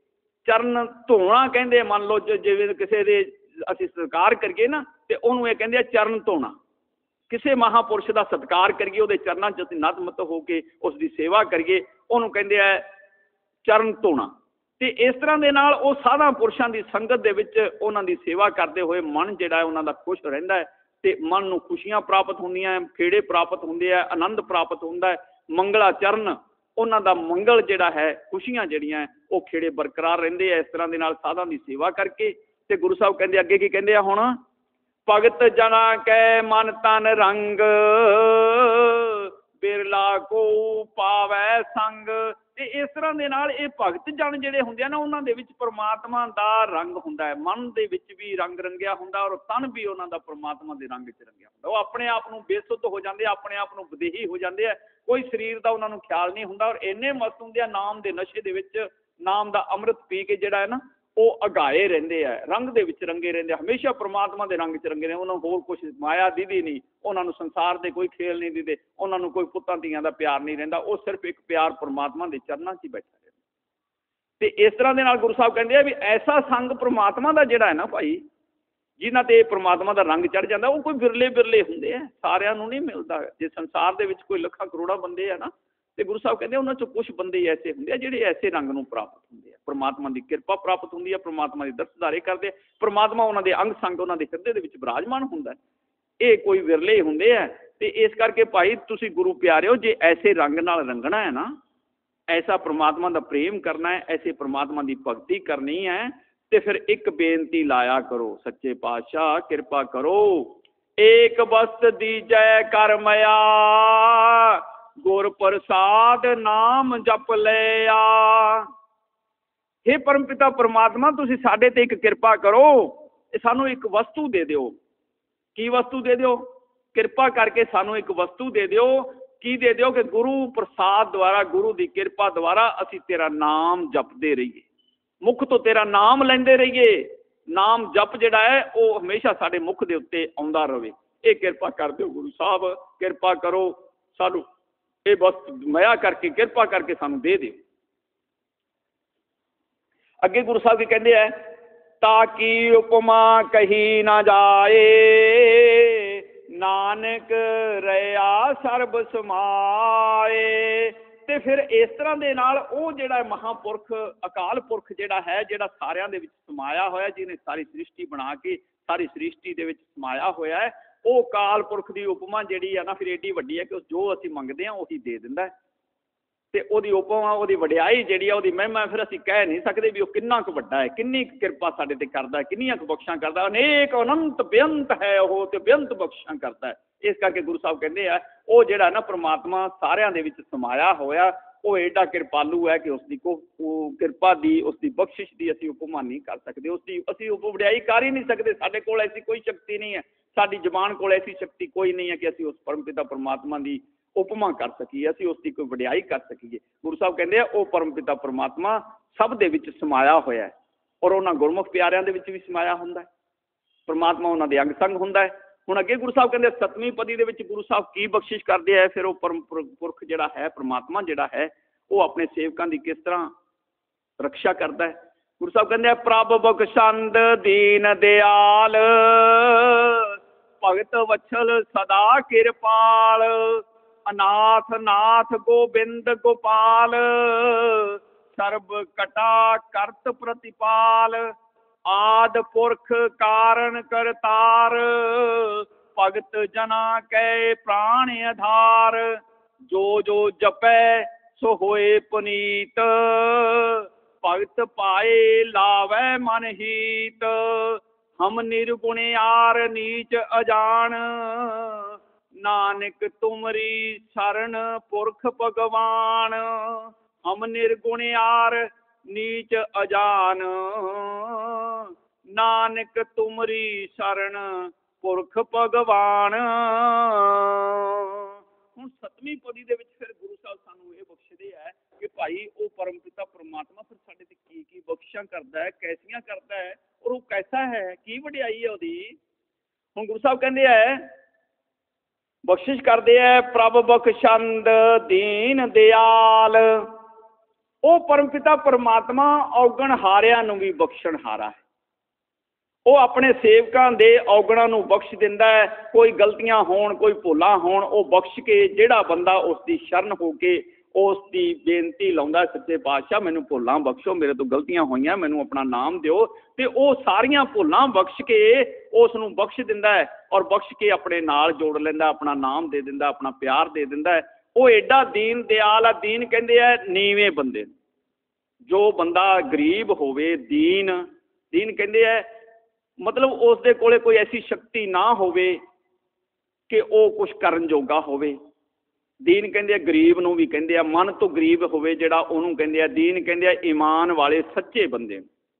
ਚਰਨ ਧੋਣਾ ਕਹਿੰਦੇ, ਮੰਨ ਲਓ ਜਿਵੇਂ ਕਿਸੇ ਦੇ ਅਸੀਂ ਸਤਿਕਾਰ ਕਰੀਏ ਨਾ, ਤੇ ਉਹਨੂੰ ਇਹ ਕਹਿੰਦੇ ਆ ਚਰਨ ਧੋਣਾ। ਕਿਸੇ ਮਹਾਂਪੁਰਸ਼ ਦਾ ਸਤਿਕਾਰ ਕਰੀਏ, ਉਹਦੇ ਚਰਨਾਂ 'ਚ ਅਸੀਂ ਨਤਮਸਤਕ ਹੋ ਕੇ ਉਸ ਦੀ ਸੇਵਾ ਕਰੀਏ, ਉਹਨੂੰ ਕਹਿੰਦੇ ਆ ਚਰਨ ਧੋਣਾ। ਤੇ ਇਸ ਤਰ੍ਹਾਂ ਦੇ ਨਾਲ ਉਹ ਸਾਧਾਂ ਪੁਰਸ਼ਾਂ ਦੀ ਸੰਗਤ ਦੇ ਵਿੱਚ ਉਹਨਾਂ ਦੀ ਸੇਵਾ ਕਰਦੇ ਹੋਏ ਮਨ ਜਿਹੜਾ ਹੈ ਉਹਨਾਂ ਦਾ ਖੁਸ਼ ਰਹਿੰਦਾ ਹੈ, ਤੇ ਮਨ ਨੂੰ ਖੁਸ਼ੀਆਂ ਪ੍ਰਾਪਤ ਹੁੰਦੀਆਂ, ਖੇੜੇ ਪ੍ਰਾਪਤ ਹੁੰਦੇ ਆ, ਆਨੰਦ ਪ੍ਰਾਪਤ ਹੁੰਦਾ ਹੈ। ਮੰਗਲਾ ਚਰਨ, ਉਹਨਾਂ ਦਾ ਮੰਗਲ ਜਿਹੜਾ ਹੈ, ਖੁਸ਼ੀਆਂ ਜਿਹੜੀਆਂ ਉਹ ਖੇੜੇ ਬਰਕਰਾਰ ਰਹਿੰਦੇ ਆ ਇਸ ਤਰ੍ਹਾਂ ਦੇ ਨਾਲ ਸਾਧਾਂ ਦੀ ਸੇਵਾ ਕਰਕੇ। ਤੇ ਗੁਰੂ ਸਾਹਿਬ ਕਹਿੰਦੇ ਅੱਗੇ ਕੀ ਕਹਿੰਦੇ ਆ ਹੁਣ, ਭਗਤ ਜਨਾ ਕੈ ਮਨ ਤਨ ਰੰਗ, ਬਿਰਲਾ ਕੋ ਪਾਵੈ ਸੰਗ। ਤੇ ਇਸ ਤਰ੍ਹਾਂ ਦੇ ਨਾਲ ਇਹ ਭਗਤ ਜਨ ਜਿਹੜੇ ਹੁੰਦੇ ਆ ਨਾ, ਉਹਨਾਂ ਦੇ ਵਿੱਚ ਪਰਮਾਤਮਾ ਦਾ ਰੰਗ ਹੁੰਦਾ ਹੈ, ਮਨ ਦੇ ਵਿੱਚ ਵੀ ਰੰਗ ਰੰਗਿਆ ਹੁੰਦਾ, ਔਰ ਤਨ ਵੀ ਉਹਨਾਂ ਦਾ ਪਰਮਾਤਮਾ ਦੇ ਰੰਗ 'ਚ ਰੰਗਿਆ ਹੁੰਦਾ। ਉਹ ਆਪਣੇ ਆਪ ਨੂੰ ਬੇਸੁੱਧ ਹੋ ਜਾਂਦੇ, ਆਪਣੇ ਆਪ ਨੂੰ ਵਿਦੇਹੀ ਹੋ ਜਾਂਦੇ ਆ, ਕੋਈ ਸਰੀਰ ਦਾ ਉਹਨਾਂ ਨੂੰ ਖਿਆਲ ਨਹੀਂ ਹੁੰਦਾ, ਔਰ ਇੰਨੇ ਮਸਤ ਹੁੰਦੇ ਆ ਨਾਮ ਦੇ ਨਸ਼ੇ ਦੇ ਵਿੱਚ, ਨਾਮ ਦਾ ਅੰਮ੍ਰਿਤ ਪੀ ਕੇ ਜਿਹੜਾ ਹੈ ਨਾ, ਉਹ ਅਗਾਏ ਰਹਿੰਦੇ ਆ, ਰੰਗ ਦੇ ਵਿੱਚ ਰੰਗੇ ਰਹਿੰਦੇ ਆ, ਹਮੇਸ਼ਾ ਪਰਮਾਤਮਾ ਦੇ ਰੰਗ 'ਚ ਰੰਗੇ ਨੇ। ਉਹਨਾਂ ਨੂੰ ਹੋਰ ਕੁਛ ਮਾਇਆ ਦੀਦੀ ਨਹੀਂ, ਉਹਨਾਂ ਨੂੰ ਸੰਸਾਰ ਦੇ ਕੋਈ ਖੇਲ ਨਹੀਂ ਦੀਦੇ, ਉਹਨਾਂ ਨੂੰ ਕੋਈ ਪੁੱਤਾਂ ਧੀਆਂ ਦਾ ਪਿਆਰ ਨਹੀਂ ਰਹਿੰਦਾ, ਉਹ ਸਿਰਫ ਇੱਕ ਪਿਆਰ ਪਰਮਾਤਮਾ ਦੇ ਚਰਨਾਂ 'ਚ ਹੀ ਬੈਠਾ ਰਹਿੰਦਾ। ਤੇ ਇਸ ਤਰ੍ਹਾਂ ਦੇ ਨਾਲ ਗੁਰੂ ਸਾਹਿਬ ਕਹਿੰਦੇ ਆ ਵੀ ਐਸਾ ਸੰਗ ਪਰਮਾਤਮਾ ਦਾ ਜਿਹੜਾ ਹੈ ਨਾ ਭਾਈ, ਜਿਨ੍ਹਾਂ ਤੇ ਪਰਮਾਤਮਾ ਦਾ ਰੰਗ ਚੜ੍ਹ ਜਾਂਦਾ, ਉਹ ਕੋਈ ਬਿਰਲੇ ਬਿਰਲੇ ਹੁੰਦੇ ਆ, ਸਾਰਿਆਂ ਨੂੰ ਨਹੀਂ ਮਿਲਦਾ। ਜੇ ਸੰਸਾਰ ਦੇ ਵਿੱਚ ਕੋਈ ਲੱਖਾਂ ਕਰੋੜਾਂ ਬੰਦੇ ਆ ਨਾ, ਤੇ ਗੁਰੂ ਸਾਹਿਬ ਕਹਿੰਦੇ ਉਹਨਾਂ 'ਚੋਂ ਕੁਛ ਬੰਦੇ ਐਸੇ ਹੁੰਦੇ ਆ ਜਿਹੜੇ ਐਸੇ ਰੰਗ ਨੂੰ ਪ੍ਰਾਪਤ ਹੁੰਦੇ ਆ, ਪਰਮਾਤਮਾ ਦੀ ਕਿਰਪਾ ਪ੍ਰਾਪਤ ਹੁੰਦੀ ਹੈ, ਪਰਮਾਤਮਾ ਦੀ ਦਰਸ਼ਦਾਰੇ ਕਰਦੇ ਆ, ਪਰਮਾਤਮਾ ਉਹਨਾਂ ਦੇ ਅੰਗ ਸੰਗ ਉਹਨਾਂ ਦੇ ਹਿਰਦੇ ਦੇ ਵਿੱਚ ਬਿਰਾਜਮਾਨ ਹੁੰਦਾ। ਇਹ ਕੋਈ ਵਿਰਲੇ ਹੁੰਦੇ ਆ। ਤੇ ਇਸ ਕਰਕੇ ਭਾਈ ਤੁਸੀਂ ਗੁਰੂ ਪਿਆਰਿਓ, ਜੇ ਐਸੇ ਰੰਗ ਨਾਲ ਰੰਗਣਾ ਹੈ ਨਾ, ਐਸਾ ਪਰਮਾਤਮਾ ਦਾ ਪ੍ਰੇਮ ਕਰਨਾ ਹੈ, ਐਸੇ ਪਰਮਾਤਮਾ ਦੀ ਭਗਤੀ ਕਰਨੀ ਹੈ, ਤੇ ਫਿਰ ਇੱਕ ਬੇਨਤੀ ਲਾਇਆ ਕਰੋ, ਸੱਚੇ ਪਾਤਸ਼ਾਹ ਕਿਰਪਾ ਕਰੋ, ਏਕ ਬਸਤ ਦੀਜੈ ਕਰ ਮਇਆ, ਗੁਰ ਪ੍ਰਸਾਦ ਨਾਮ ਜਪ ਲਿਆ। ਹੇ ਪਰਮਪਿਤਾ ਪਰਮਾਤਮਾ, ਤੁਸੀਂ ਸਾਡੇ ਤੇ ਇੱਕ ਕਿਰਪਾ ਕਰੋ, ਸਾਨੂੰ ਇੱਕ ਵਸਤੂ ਦੇ ਦਿਓ। ਕੀ ਵਸਤੂ ਦੇ ਦਿਓ? ਕਿਰਪਾ ਕਰਕੇ ਸਾਨੂੰ ਇੱਕ ਵਸਤੂ ਦੇ ਦਿਓ। ਕੀ ਦੇ ਦਿਓ? ਕਿ ਗੁਰੂ ਪ੍ਰਸਾਦ ਦੁਆਰਾ, ਗੁਰੂ ਦੀ ਕਿਰਪਾ ਦੁਆਰਾ ਅਸੀਂ ਤੇਰਾ ਨਾਮ ਜਪਦੇ ਰਹੀਏ, ਮੁਖ ਤੋਂ ਤੇਰਾ ਨਾਮ ਲੈਂਦੇ ਰਹੀਏ। ਨਾਮ ਜਪ ਜਿਹੜਾ ਹੈ ਉਹ ਹਮੇਸ਼ਾ ਸਾਡੇ ਮੁਖ ਦੇ ਉੱਤੇ ਆਉਂਦਾ ਰਹੇ। ਇਹ ਕਿਰਪਾ ਕਰ ਦਿਓ ਗੁਰੂ ਸਾਹਿਬ, ਕਿਰਪਾ ਕਰੋ, ਸਾਨੂੰ ਇਹ ਵਸਤ ਮਇਆ ਕਰਕੇ, ਕਿਰਪਾ ਕਰਕੇ ਸਾਨੂੰ ਦੇ ਦਿਓ। ਅੱਗੇ ਗੁਰੂ ਸਾਹਿਬ ਕੀ ਕਹਿੰਦੇ ਹੈ, ਤਾਂ ਕੀ ਉਪਮਾ ਕਹੀ ਨਾ ਜਾਏ, ਨਾਨਕ ਰਿਆ ਸਰਬ ਸਮਾਏ। ਤੇ ਫਿਰ ਇਸ ਤਰ੍ਹਾਂ ਦੇ ਨਾਲ ਉਹ ਜਿਹੜਾ ਮਹਾਂਪੁਰਖ, ਅਕਾਲ ਪੁਰਖ ਜਿਹੜਾ ਹੈ, ਜਿਹੜਾ ਸਾਰਿਆਂ ਦੇ ਵਿੱਚ ਸਮਾਇਆ ਹੋਇਆ, ਜਿਹਨੇ ਸਾਰੀ ਸ੍ਰਿਸ਼ਟੀ ਬਣਾ ਕੇ ਸਾਰੀ ਸ੍ਰਿਸ਼ਟੀ ਦੇ ਵਿੱਚ ਸਮਾਇਆ ਹੋਇਆ ਹੈ, ਉਹ ਅਕਾਲ ਪੁਰਖ ਦੀ ਉਪਮਾ ਜਿਹੜੀ ਆ ਨਾ, ਫਿਰ ਏਡੀ ਵੱਡੀ ਹੈ ਕਿ ਜੋ ਅਸੀਂ ਮੰਗਦੇ ਹਾਂ ਉਹੀ ਦੇ ਦਿੰਦਾ। ਤੇ ਉਹਦੀ ਉਪਮਾ, ਉਹਦੀ ਵਡਿਆਈ ਜਿਹੜੀ ਆ, ਉਹਦੀ ਮਹਿਮਾ ਫਿਰ ਅਸੀਂ ਕਹਿ ਨਹੀਂ ਸਕਦੇ ਵੀ ਉਹ ਕਿੰਨਾ ਕੁ ਵੱਡਾ ਹੈ, ਕਿੰਨੀ ਕੁ ਕਿਰਪਾ ਸਾਡੇ ਤੇ ਕਰਦਾ, ਕਿੰਨੀਆਂ ਕੁ ਬਖਸ਼ਾਂ ਕਰਦਾ। ਅਨੇਕ ਅਨੰਤ ਬੇਅੰਤ ਹੈ ਉਹ, ਤੇ ਬੇਅੰਤ ਬਖਸ਼ਾਂ ਕਰਦਾ ਹੈ। ਇਸ ਕਰਕੇ ਗੁਰੂ ਸਾਹਿਬ ਕਹਿੰਦੇ ਆ, ਉਹ ਜਿਹੜਾ ਨਾ ਪਰਮਾਤਮਾ ਸਾਰਿਆਂ ਦੇ ਵਿੱਚ ਸਮਾਇਆ ਹੋਇਆ, ਉਹ ਏਡਾ ਕਿਰਪਾਲੂ ਹੈ ਕਿ ਉਸਦੀ ਕਿਰਪਾ ਦੀ, ਉਸਦੀ ਬਖਸ਼ਿਸ਼ ਦੀ ਅਸੀਂ ਉਪਮਾ ਨਹੀਂ ਕਰ ਸਕਦੇ, ਉਸਦੀ ਅਸੀਂ ਵਡਿਆਈ ਕਰ ਹੀ ਨਹੀਂ ਸਕਦੇ। ਸਾਡੇ ਕੋਲ ਐਸੀ ਕੋਈ ਸ਼ਕਤੀ ਨਹੀਂ ਹੈ, ਸਾਡੀ ਜ਼ਬਾਨ ਕੋਲ ਐਸੀ ਸ਼ਕਤੀ ਕੋਈ ਨਹੀਂ ਹੈ ਕਿ ਅਸੀਂ ਉਸ ਪਰਮਪਿਤਾ ਪਰਮਾਤਮਾ ਦੀ ਉਪਮਾ ਕਰ ਸਕੀਏ, ਅਸੀਂ ਉਸ ਦੀ ਕੋਈ ਵਡਿਆਈ ਕਰ ਸਕੀਏ। ਗੁਰੂ ਸਾਹਿਬ ਕਹਿੰਦੇ ਆ, ਉਹ ਪਰਮਪਿਤਾ ਪਰਮਾਤਮਾ ਸਭ ਦੇ ਵਿੱਚ ਸਮਾਇਆ ਹੋਇਆ ਹੈ, ਔਰ ਉਹਨਾਂ ਗੁਰਮੁਖ ਪਿਆਰਿਆਂ ਦੇ ਵਿੱਚ ਵੀ ਸਮਾਇਆ ਹੁੰਦਾ ਹੈ। ਪਰਮਾਤਮਾ ਉਹਨਾਂ ਦੇ ਅੰਗ ਸੰਗ ਹੁੰਦਾ ਹੈ। ਹੁਣ ਅੱਗੇ ਗੁਰੂ ਸਾਹਿਬ ਕਹਿੰਦੇ 7ਵੀਂ ਪਦੀ ਦੇ ਵਿੱਚ ਗੁਰੂ ਸਾਹਿਬ ਕੀ ਬਖਸ਼ਿਸ਼ ਕਰਦੇ ਆ, ਫਿਰ ਉਹ ਪਰਮ ਪੁਰਖ ਜਿਹੜਾ ਹੈ, ਪਰਮਾਤਮਾ ਜਿਹੜਾ ਹੈ, ਉਹ ਆਪਣੇ ਸੇਵਕਾਂ ਦੀ ਕਿਸ ਤਰ੍ਹਾਂ ਰਕਸ਼ਾ ਕਰਦਾ ਹੈ। ਗੁਰੂ ਸਾਹਿਬ ਕਹਿੰਦੇ ਆ, ਪ੍ਰਭ ਬਖਸ਼ੰਦ ਦੀਨ ਦਿਆਲ, ਭਗਤ ਵਛਲ ਸਦਾ ਕਿਰਪਾਲ, ਅਨਾਥ ਨਾਥ ਗੋਬਿੰਦ ਗੋਪਾਲ, ਸਰਬ ਕਟਾ ਕਰਤ ਪ੍ਰਤਿਪਾਲ, ਆਦ ਪੁਰਖ ਕਾਰਨ ਕਰਤਾਰ, ਭਗਤ ਜਨਾ ਕੈ ਪ੍ਰਾਣ ਆਧਾਰ, ਜੋ ਜੋ ਜਪੈ ਸੋ ਹੋਏ ਪੁਨੀਤ, ਭਗਤ ਪਾਏ ਲਾਵੈ ਮਨ ਹੀਤ, ਹਮ ਨਿਰਗੁਣਿਆਰ ਨੀਚ ਅਜਾਨ, ਨਾਨਕ ਤੁਮਰੀ ਸ਼ਰਨ ਪੁਰਖ ਭਗਵਾਨ, ਹਮ ਨਿਰਗੁਣਿਆਰ ਨੀਚ ਅਜਾਨ, ਨਾਨਕ ਤੁਮਰੀ ਸ਼ਰਨ ਪੁਰਖ ਭਗਵਾਨ। ਹੁਣ 7ਵੀਂ ਪਦੀ ਦੇ ਵਿੱਚ ਫਿਰ ਗੁਰੂ ਸਾਹਿਬ ਸਾਨੂੰ ਇਹ ਬਖਸ਼ਦੇ ਹੈ ਕਿ ਭਾਈ ਉਹ ਪਰਮਪਿਤਾ ਪਰਮਾਤਮਾ ਫਿਰ ਸਾਡੇ ਤੇ ਕੀ ਕੀ ਬਖਸ਼ਿਸ਼ਾਂ ਕਰਦਾ ਹੈ, ਕੈਸੀਆਂ ਕਰਦਾ ਹੈ, ਔਰ ਉਹ ਕੈਸਾ ਹੈ, ਕੀ ਵਡਿਆਈ ਹੈ ਉਹਦੀ। ਹੁਣ ਗੁਰੂ ਸਾਹਿਬ ਕਹਿੰਦੇ ਹੈ, ਬਖਸ਼ਿਸ਼ ਕਰਦੇ ਹੈ, ਪ੍ਰਭ ਬਖਸ਼ੰਦ ਦੀਨ ਦਿਆਲ, ਉਹ ਪਰਮਪਿਤਾ ਪਰਮਾਤਮਾ ਔਗਣ ਹਾਰਿਆਂ ਨੂੰ ਵੀ ਬਖਸ਼ਣ ਹਾਰਾ ਹੈ। ਉਹ ਆਪਣੇ ਸੇਵਕਾਂ ਦੇ ਔਗਣਾਂ ਨੂੰ ਬਖਸ਼ ਦਿੰਦਾ ਹੈ। ਕੋਈ ਗਲਤੀਆਂ ਹੋਣ, ਕੋਈ ਭੁੱਲਾਂ ਹੋਣ, ਉਹ ਬਖਸ਼ ਕੇ ਜਿਹੜਾ ਬੰਦਾ ਉਸ ਦੀ ਸ਼ਰਨ ਹੋ ਕੇ ਉਸ ਦੀ ਬੇਨਤੀ ਲਾਉਂਦਾ, ਸੱਚੇ ਪਾਤਸ਼ਾਹ ਮੈਨੂੰ ਭੁੱਲਾਂ ਬਖਸ਼ੋ, ਮੇਰੇ ਤੋਂ ਗਲਤੀਆਂ ਹੋਈਆਂ, ਮੈਨੂੰ ਆਪਣਾ ਨਾਮ ਦਿਓ, ਤੇ ਉਹ ਸਾਰੀਆਂ ਭੁੱਲਾਂ ਬਖਸ਼ ਕੇ ਉਸ ਨੂੰ ਬਖਸ਼ ਦਿੰਦਾ ਹੈ ਔਰ ਬਖਸ਼ ਕੇ ਆਪਣੇ ਨਾਲ ਜੋੜ ਲੈਂਦਾ, ਆਪਣਾ ਨਾਮ ਦੇ ਦਿੰਦਾ, ਆਪਣਾ ਪਿਆਰ ਦੇ ਦਿੰਦਾ ਹੈ। ਉਹ ਐਡਾ ਦੀਨ ਦਿਆਲ ਆ। ਦੀਨ ਕਹਿੰਦੇ ਆ ਨੀਵੇਂ ਬੰਦੇ, ਜੋ ਬੰਦਾ ਗਰੀਬ ਹੋਵੇ, ਦੀਨ ਕਹਿੰਦੇ ਆ ਮਤਲਬ ਉਸ ਦੇ ਕੋਲੇ ਕੋਈ ਐਸੀ ਸ਼ਕਤੀ ਨਾ ਹੋਵੇ ਕਿ ਉਹ ਕੁਛ ਕਰਨ ਜੋਗਾ ਹੋਵੇ। ਦੀਨ ਕਹਿੰਦੇ ਆ ਗਰੀਬ ਨੂੰ ਵੀ ਕਹਿੰਦੇ ਆ, ਮਨ ਤੋਂ ਗਰੀਬ ਹੋਵੇ ਜਿਹੜਾ, ਉਹਨੂੰ ਕਹਿੰਦੇ ਆ ਦੀਨ। ਕਹਿੰਦੇ ਆ ਈਮਾਨ ਵਾਲੇ ਸੱਚੇ ਬੰਦੇ।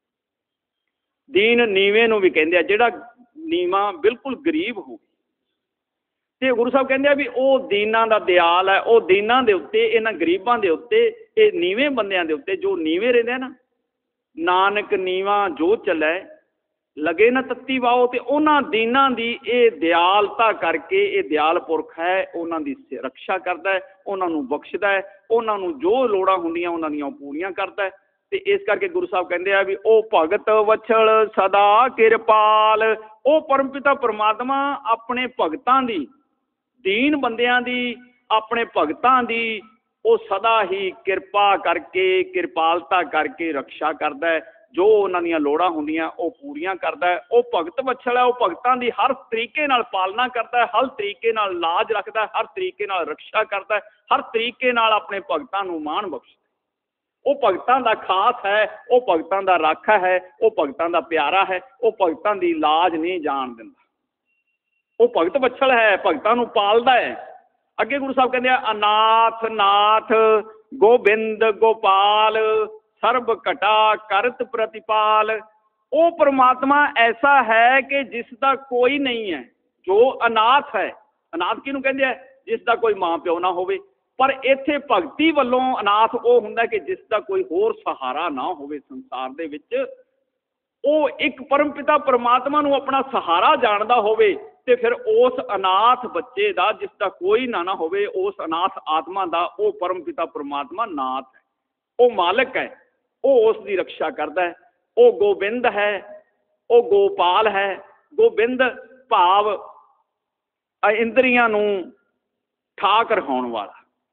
ਦੀਨ ਨੀਵੇਂ ਨੂੰ ਵੀ ਕਹਿੰਦੇ ਆ, ਜਿਹੜਾ ਨੀਵਾਂ ਬਿਲਕੁਲ ਗਰੀਬ ਹੋਵੇ। ਤੇ ਗੁਰੂ ਸਾਹਿਬ ਕਹਿੰਦੇ ਆ ਵੀ ਉਹ ਦੀਨਾਂ ਦਾ ਦਿਆਲ ਹੈ। ਉਹ ਦੀਨਾਂ ਦੇ ਉੱਤੇ, ਇਹਨਾਂ ਗਰੀਬਾਂ ਦੇ ਉੱਤੇ, ਇਹ ਨੀਵੇਂ ਬੰਦਿਆਂ ਦੇ ਉੱਤੇ, ਜੋ ਨੀਵੇਂ ਰਹਿੰਦੇ ਆ ਨਾ, ਨਾਨਕ ਨੀਵਾਂ ਜੋ ਚੱਲੇ ਲਗੇ ਨਾ ਤੱਤੀ ਵਾਓ। ਤੇ ਉਹਨਾਂ ਦੀਨਾਂ ਦੀ ਇਹ ਦਿਆਲਤਾ ਕਰਕੇ, ਇਹ ਦਿਆਲ ਪੁਰਖ ਹੈ, ਉਹਨਾਂ ਦੀ ਰੱਖਿਆ ਕਰਦਾ ਹੈ, ਉਹਨਾਂ ਨੂੰ ਬਖਸ਼ਦਾ ਹੈ, ਉਹਨਾਂ ਨੂੰ ਜੋ ਲੋੜਾਂ ਹੁੰਦੀਆਂ ਉਹਨਾਂ ਦੀਆਂ ਪੂਰੀਆਂ ਕਰਦਾ ਹੈ। ਤੇ ਇਸ ਕਰਕੇ ਗੁਰੂ ਸਾਹਿਬ ਕਹਿੰਦੇ ਆ ਵੀ ਉਹ ਭਗਤ ਵਛਲ ਸਦਾ ਕਿਰਪਾਲ। ਉਹ ਪਰਮਪਿਤਾ ਪਰਮਾਤਮਾ ਆਪਣੇ ਭਗਤਾਂ ਦੀ, ਦੀਨ ਬੰਦਿਆਂ ਦੀ, ਆਪਣੇ ਭਗਤਾਂ ਦੀ ਉਹ ਸਦਾ ਹੀ ਕਿਰਪਾ ਕਰਕੇ, ਕਿਰਪਾਲਤਾ ਕਰਕੇ ਰੱਖਿਆ ਕਰਦਾ ਹੈ। ਜੋ ਉਹਨਾਂ ਦੀਆਂ ਲੋੜਾਂ ਹੁੰਦੀਆਂ ਉਹ ਪੂਰੀਆਂ ਕਰਦਾ ਹੈ। ਉਹ ਭਗਤ ਵਛਲ ਹੈ। ਉਹ ਭਗਤਾਂ ਦੀ ਹਰ ਤਰੀਕੇ ਨਾਲ ਪਾਲਣਾ ਕਰਦਾ ਹੈ, ਹਰ ਤਰੀਕੇ ਨਾਲ ਲਾਜ ਰੱਖਦਾ ਹੈ, ਹਰ ਤਰੀਕੇ ਨਾਲ ਰੱਖਿਆ ਕਰਦਾ ਹੈ, ਹਰ ਤਰੀਕੇ ਨਾਲ ਆਪਣੇ ਭਗਤਾਂ ਨੂੰ ਮਾਣ ਬਖਸ਼ਦਾ। ਉਹ ਭਗਤਾਂ ਦਾ ਖਾਸ ਹੈ, ਉਹ ਭਗਤਾਂ ਦਾ ਰਾਖਾ ਹੈ, ਉਹ ਭਗਤਾਂ ਦਾ ਪਿਆਰਾ ਹੈ, ਉਹ ਭਗਤਾਂ ਦੀ ਲਾਜ ਨਹੀਂ ਜਾਣ ਦਿੰਦਾ। ਉਹ ਭਗਤ ਵਛਲ ਹੈ, ਭਗਤਾਂ ਨੂੰ ਪਾਲਦਾ ਹੈ। ਅੱਗੇ ਗੁਰੂ ਸਾਹਿਬ ਕਹਿੰਦੇ ਆ ਅਨਾਥ ਨਾਥ ਗੋਬਿੰਦ ਗੋਪਾਲ ਸਰਬ ਘਟਾ ਕਰਤ ਪ੍ਰਤਿਪਾਲ। ਉਹ ਪਰਮਾਤਮਾ ਐਸਾ ਹੈ ਕਿ ਜਿਸ ਦਾ ਕੋਈ ਨਹੀਂ ਹੈ, ਜੋ ਅਨਾਥ ਹੈ। ਅਨਾਥ ਕਿਹਨੂੰ ਕਹਿੰਦੇ ਆ? ਜਿਸ ਦਾ ਕੋਈ ਮਾਂ ਪਿਓ ਨਾ ਹੋਵੇ। ਪਰ ਇੱਥੇ ਭਗਤੀ ਵੱਲੋਂ ਅਨਾਥ ਉਹ ਹੁੰਦਾ ਕਿ ਜਿਸ ਦਾ ਕੋਈ ਹੋਰ ਸਹਾਰਾ ਨਾ ਹੋਵੇ ਸੰਸਾਰ ਦੇ ਵਿੱਚ। ਉਹ ਇੱਕ ਪਰਮਪਿਤਾ ਪਰਮਾਤਮਾ ਨੂੰ ਆਪਣਾ ਸਹਾਰਾ ਜਾਣਦਾ ਹੋਵੇ ਤੇ ਫਿਰ ਉਸ ਅਨਾਥ ਬੱਚੇ ਦਾ, ਜਿਸ ਦਾ ਕੋਈ ਨਾ ਹੋਵੇ, ਉਸ ਅਨਾਥ ਆਤਮਾ ਦਾ ਉਹ ਪਰਮਪਿਤਾ ਪਰਮਾਤਮਾ ਨਾਥ ਹੈ, ਉਹ ਮਾਲਕ ਹੈ, ਉਹ ਉਸ ਦੀ ਰੱਖਿਆ ਕਰਦਾ ਹੈ। ਉਹ ਗੋਬਿੰਦ ਹੈ, ਉਹ ਗੋਪਾਲ ਹੈ। ਗੋਬਿੰਦ ਭਾਵ ਇੰਦਰੀਆਂ ਨੂੰ ਠਾਕ ਰਹਾਉਣ ਵਾਲਾ।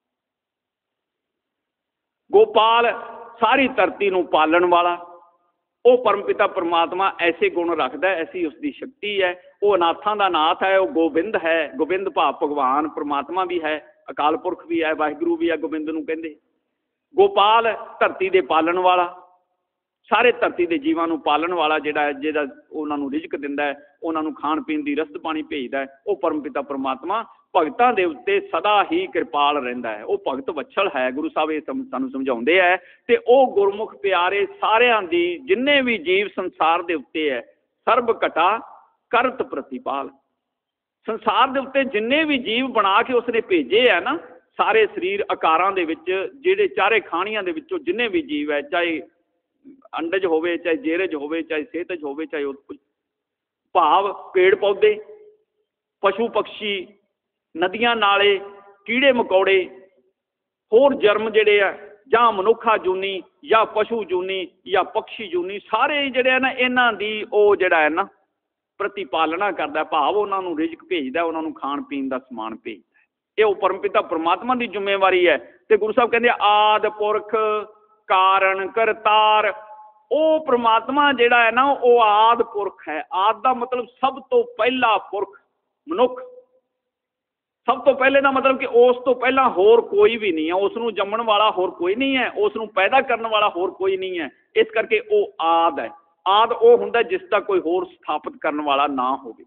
ਗੋਪਾਲ ਸਾਰੀ ਧਰਤੀ ਨੂੰ ਪਾਲਣ ਵਾਲਾ। ਉਹ ਪਰਮਪਿਤਾ ਪਰਮਾਤਮਾ ਐਸੇ ਗੁਣ ਰੱਖਦਾ, ਐਸੀ ਉਸ ਦੀ ਸ਼ਕਤੀ ਹੈ। ਉਹ ਅਨਾਥਾਂ ਦਾ ਨਾਥ ਹੈ, ਉਹ ਗੋਬਿੰਦ ਹੈ। ਗੋਬਿੰਦ ਭਾਵ ਭਗਵਾਨ ਪਰਮਾਤਮਾ ਵੀ ਹੈ, ਅਕਾਲ ਪੁਰਖ ਵੀ ਹੈ, ਵਾਹਿਗੁਰੂ ਵੀ ਹੈ, ਗੋਬਿੰਦ ਨੂੰ ਕਹਿੰਦੇ। ਗੋਪਾਲ ਧਰਤੀ ਦੇ ਪਾਲਣ ਵਾਲਾ, ਸਾਰੇ ਧਰਤੀ ਦੇ ਜੀਵਾਂ ਨੂੰ ਪਾਲਣ ਵਾਲਾ, ਜਿਹੜਾ ਉਹਨਾਂ ਨੂੰ ਰਿਜ਼ਕ ਦਿੰਦਾ ਹੈ, ਉਹਨਾਂ ਨੂੰ ਖਾਣ ਪੀਣ ਦੀ ਰਸਦ ਪਾਣੀ ਭੇਜਦਾ ਹੈ। ਉਹ ਪਰਮਪਿਤਾ ਪਰਮਾਤਮਾ ਭਗਤਾਂ ਦੇ ਉੱਤੇ ਸਦਾ ਹੀ ਕਿਰਪਾਲ ਰਹਿੰਦਾ ਹੈ। ਉਹ ਭਗਤ ਵਛਲ ਹੈ। ਗੁਰੂ ਸਾਹਿਬ ਇਹ ਸਾਨੂੰ ਸਮਝਾਉਂਦੇ ਹੈ। ਤੇ ਉਹ ਗੁਰਮੁਖ ਪਿਆਰੇ ਸਾਰਿਆਂ ਦੀ, ਜਿੰਨੇ ਵੀ ਜੀਵ ਸੰਸਾਰ ਦੇ ਉੱਤੇ ਹੈ, ਸਰਬ ਘਟਾ ਕਰਤ ਪ੍ਰਤਿਪਾਲ। ਸੰਸਾਰ ਦੇ ਉੱਤੇ ਜਿੰਨੇ ਵੀ ਜੀਵ ਬਣਾ ਕੇ ਉਸਨੇ ਭੇਜੇ ਹੈ ਨਾ, ਸਾਰੇ ਸਰੀਰ ਆਕਾਰਾਂ ਦੇ ਵਿੱਚ, ਜਿਹੜੇ ਚਾਰੇ ਖਾਣੀਆਂ ਦੇ ਵਿੱਚੋਂ ਜਿੰਨੇ ਵੀ ਜੀਵ ਹੈ, ਚਾਹੇ ਅੰਡਜ ਹੋਵੇ, ਚਾਹੇ ਜੇਰਜ ਹੋਵੇ, ਚਾਹੇ ਸੇਤਜ ਹੋਵੇ, ਚਾਹੇ ਉਹ ਭਾਵ ਪੇੜ ਪੌਦੇ, ਪਸ਼ੂ ਪਕਸ਼ੀ, ਨਦੀਆਂ ਨਾਲੇ, ਕੀੜੇ ਮਕੌੜੇ, ਹੋਰ ਜਰਮ ਜਿਹੜੇ ਆ, ਜਾਂ ਮਨੁੱਖਾ ਜੂਨੀ ਜਾਂ ਪਸ਼ੂ ਜੂਨੀ ਜਾਂ ਪਕਸ਼ੀ ਜੂਨੀ, ਸਾਰੇ ਜਿਹੜੇ ਆ ਨਾ, ਇਹਨਾਂ ਦੀ ਉਹ ਜਿਹੜਾ ਹੈ ਨਾ ਪ੍ਰਤੀਪਾਲਣਾ ਕਰਦਾ। ਭਾਵ ਉਹਨਾਂ ਨੂੰ ਰਿਜ਼ਕ ਭੇਜਦਾ, ਉਹਨਾਂ ਨੂੰ ਖਾਣ ਪੀਣ ਦਾ ਸਮਾਨ ਭੇਜਦਾ। ਇਹ ਉਹ ਪਰਮਪਿਤਾ ਪਰਮਾਤਮਾ ਦੀ ਜ਼ਿੰਮੇਵਾਰੀ ਹੈ। ਤੇ ਗੁਰੂ ਸਾਹਿਬ ਕਹਿੰਦੇ ਆਦਿ ਪੁਰਖ ਕਾਰਨ ਕਰਤਾਰ। ਉਹ ਪਰਮਾਤਮਾ ਜਿਹੜਾ ਹੈ ਨਾ, ਉਹ ਆਦਿ ਪੁਰਖ ਹੈ। ਆਦਿ ਦਾ ਮਤਲਬ ਸਭ ਤੋਂ ਪਹਿਲਾ ਪੁਰਖ, ਮਨੁੱਖ। ਸਭ ਤੋਂ ਪਹਿਲੇ ਦਾ ਮਤਲਬ ਕਿ ਉਸ ਤੋਂ ਪਹਿਲਾਂ ਹੋਰ ਕੋਈ ਵੀ ਨਹੀਂ ਹੈ। ਉਸ ਨੂੰ ਜੰਮਣ ਵਾਲਾ ਹੋਰ ਕੋਈ ਨਹੀਂ ਹੈ, ਉਸ ਨੂੰ ਪੈਦਾ ਕਰਨ ਵਾਲਾ ਹੋਰ ਕੋਈ ਨਹੀਂ ਹੈ। ਇਸ ਕਰਕੇ ਉਹ ਆਦਿ ਹੈ। ਆਦਿ ਉਹ ਹੁੰਦਾ ਜਿਸ ਦਾ ਕੋਈ ਹੋਰ ਸਥਾਪਿਤ ਕਰਨ ਵਾਲਾ ਨਾ ਹੋਵੇ।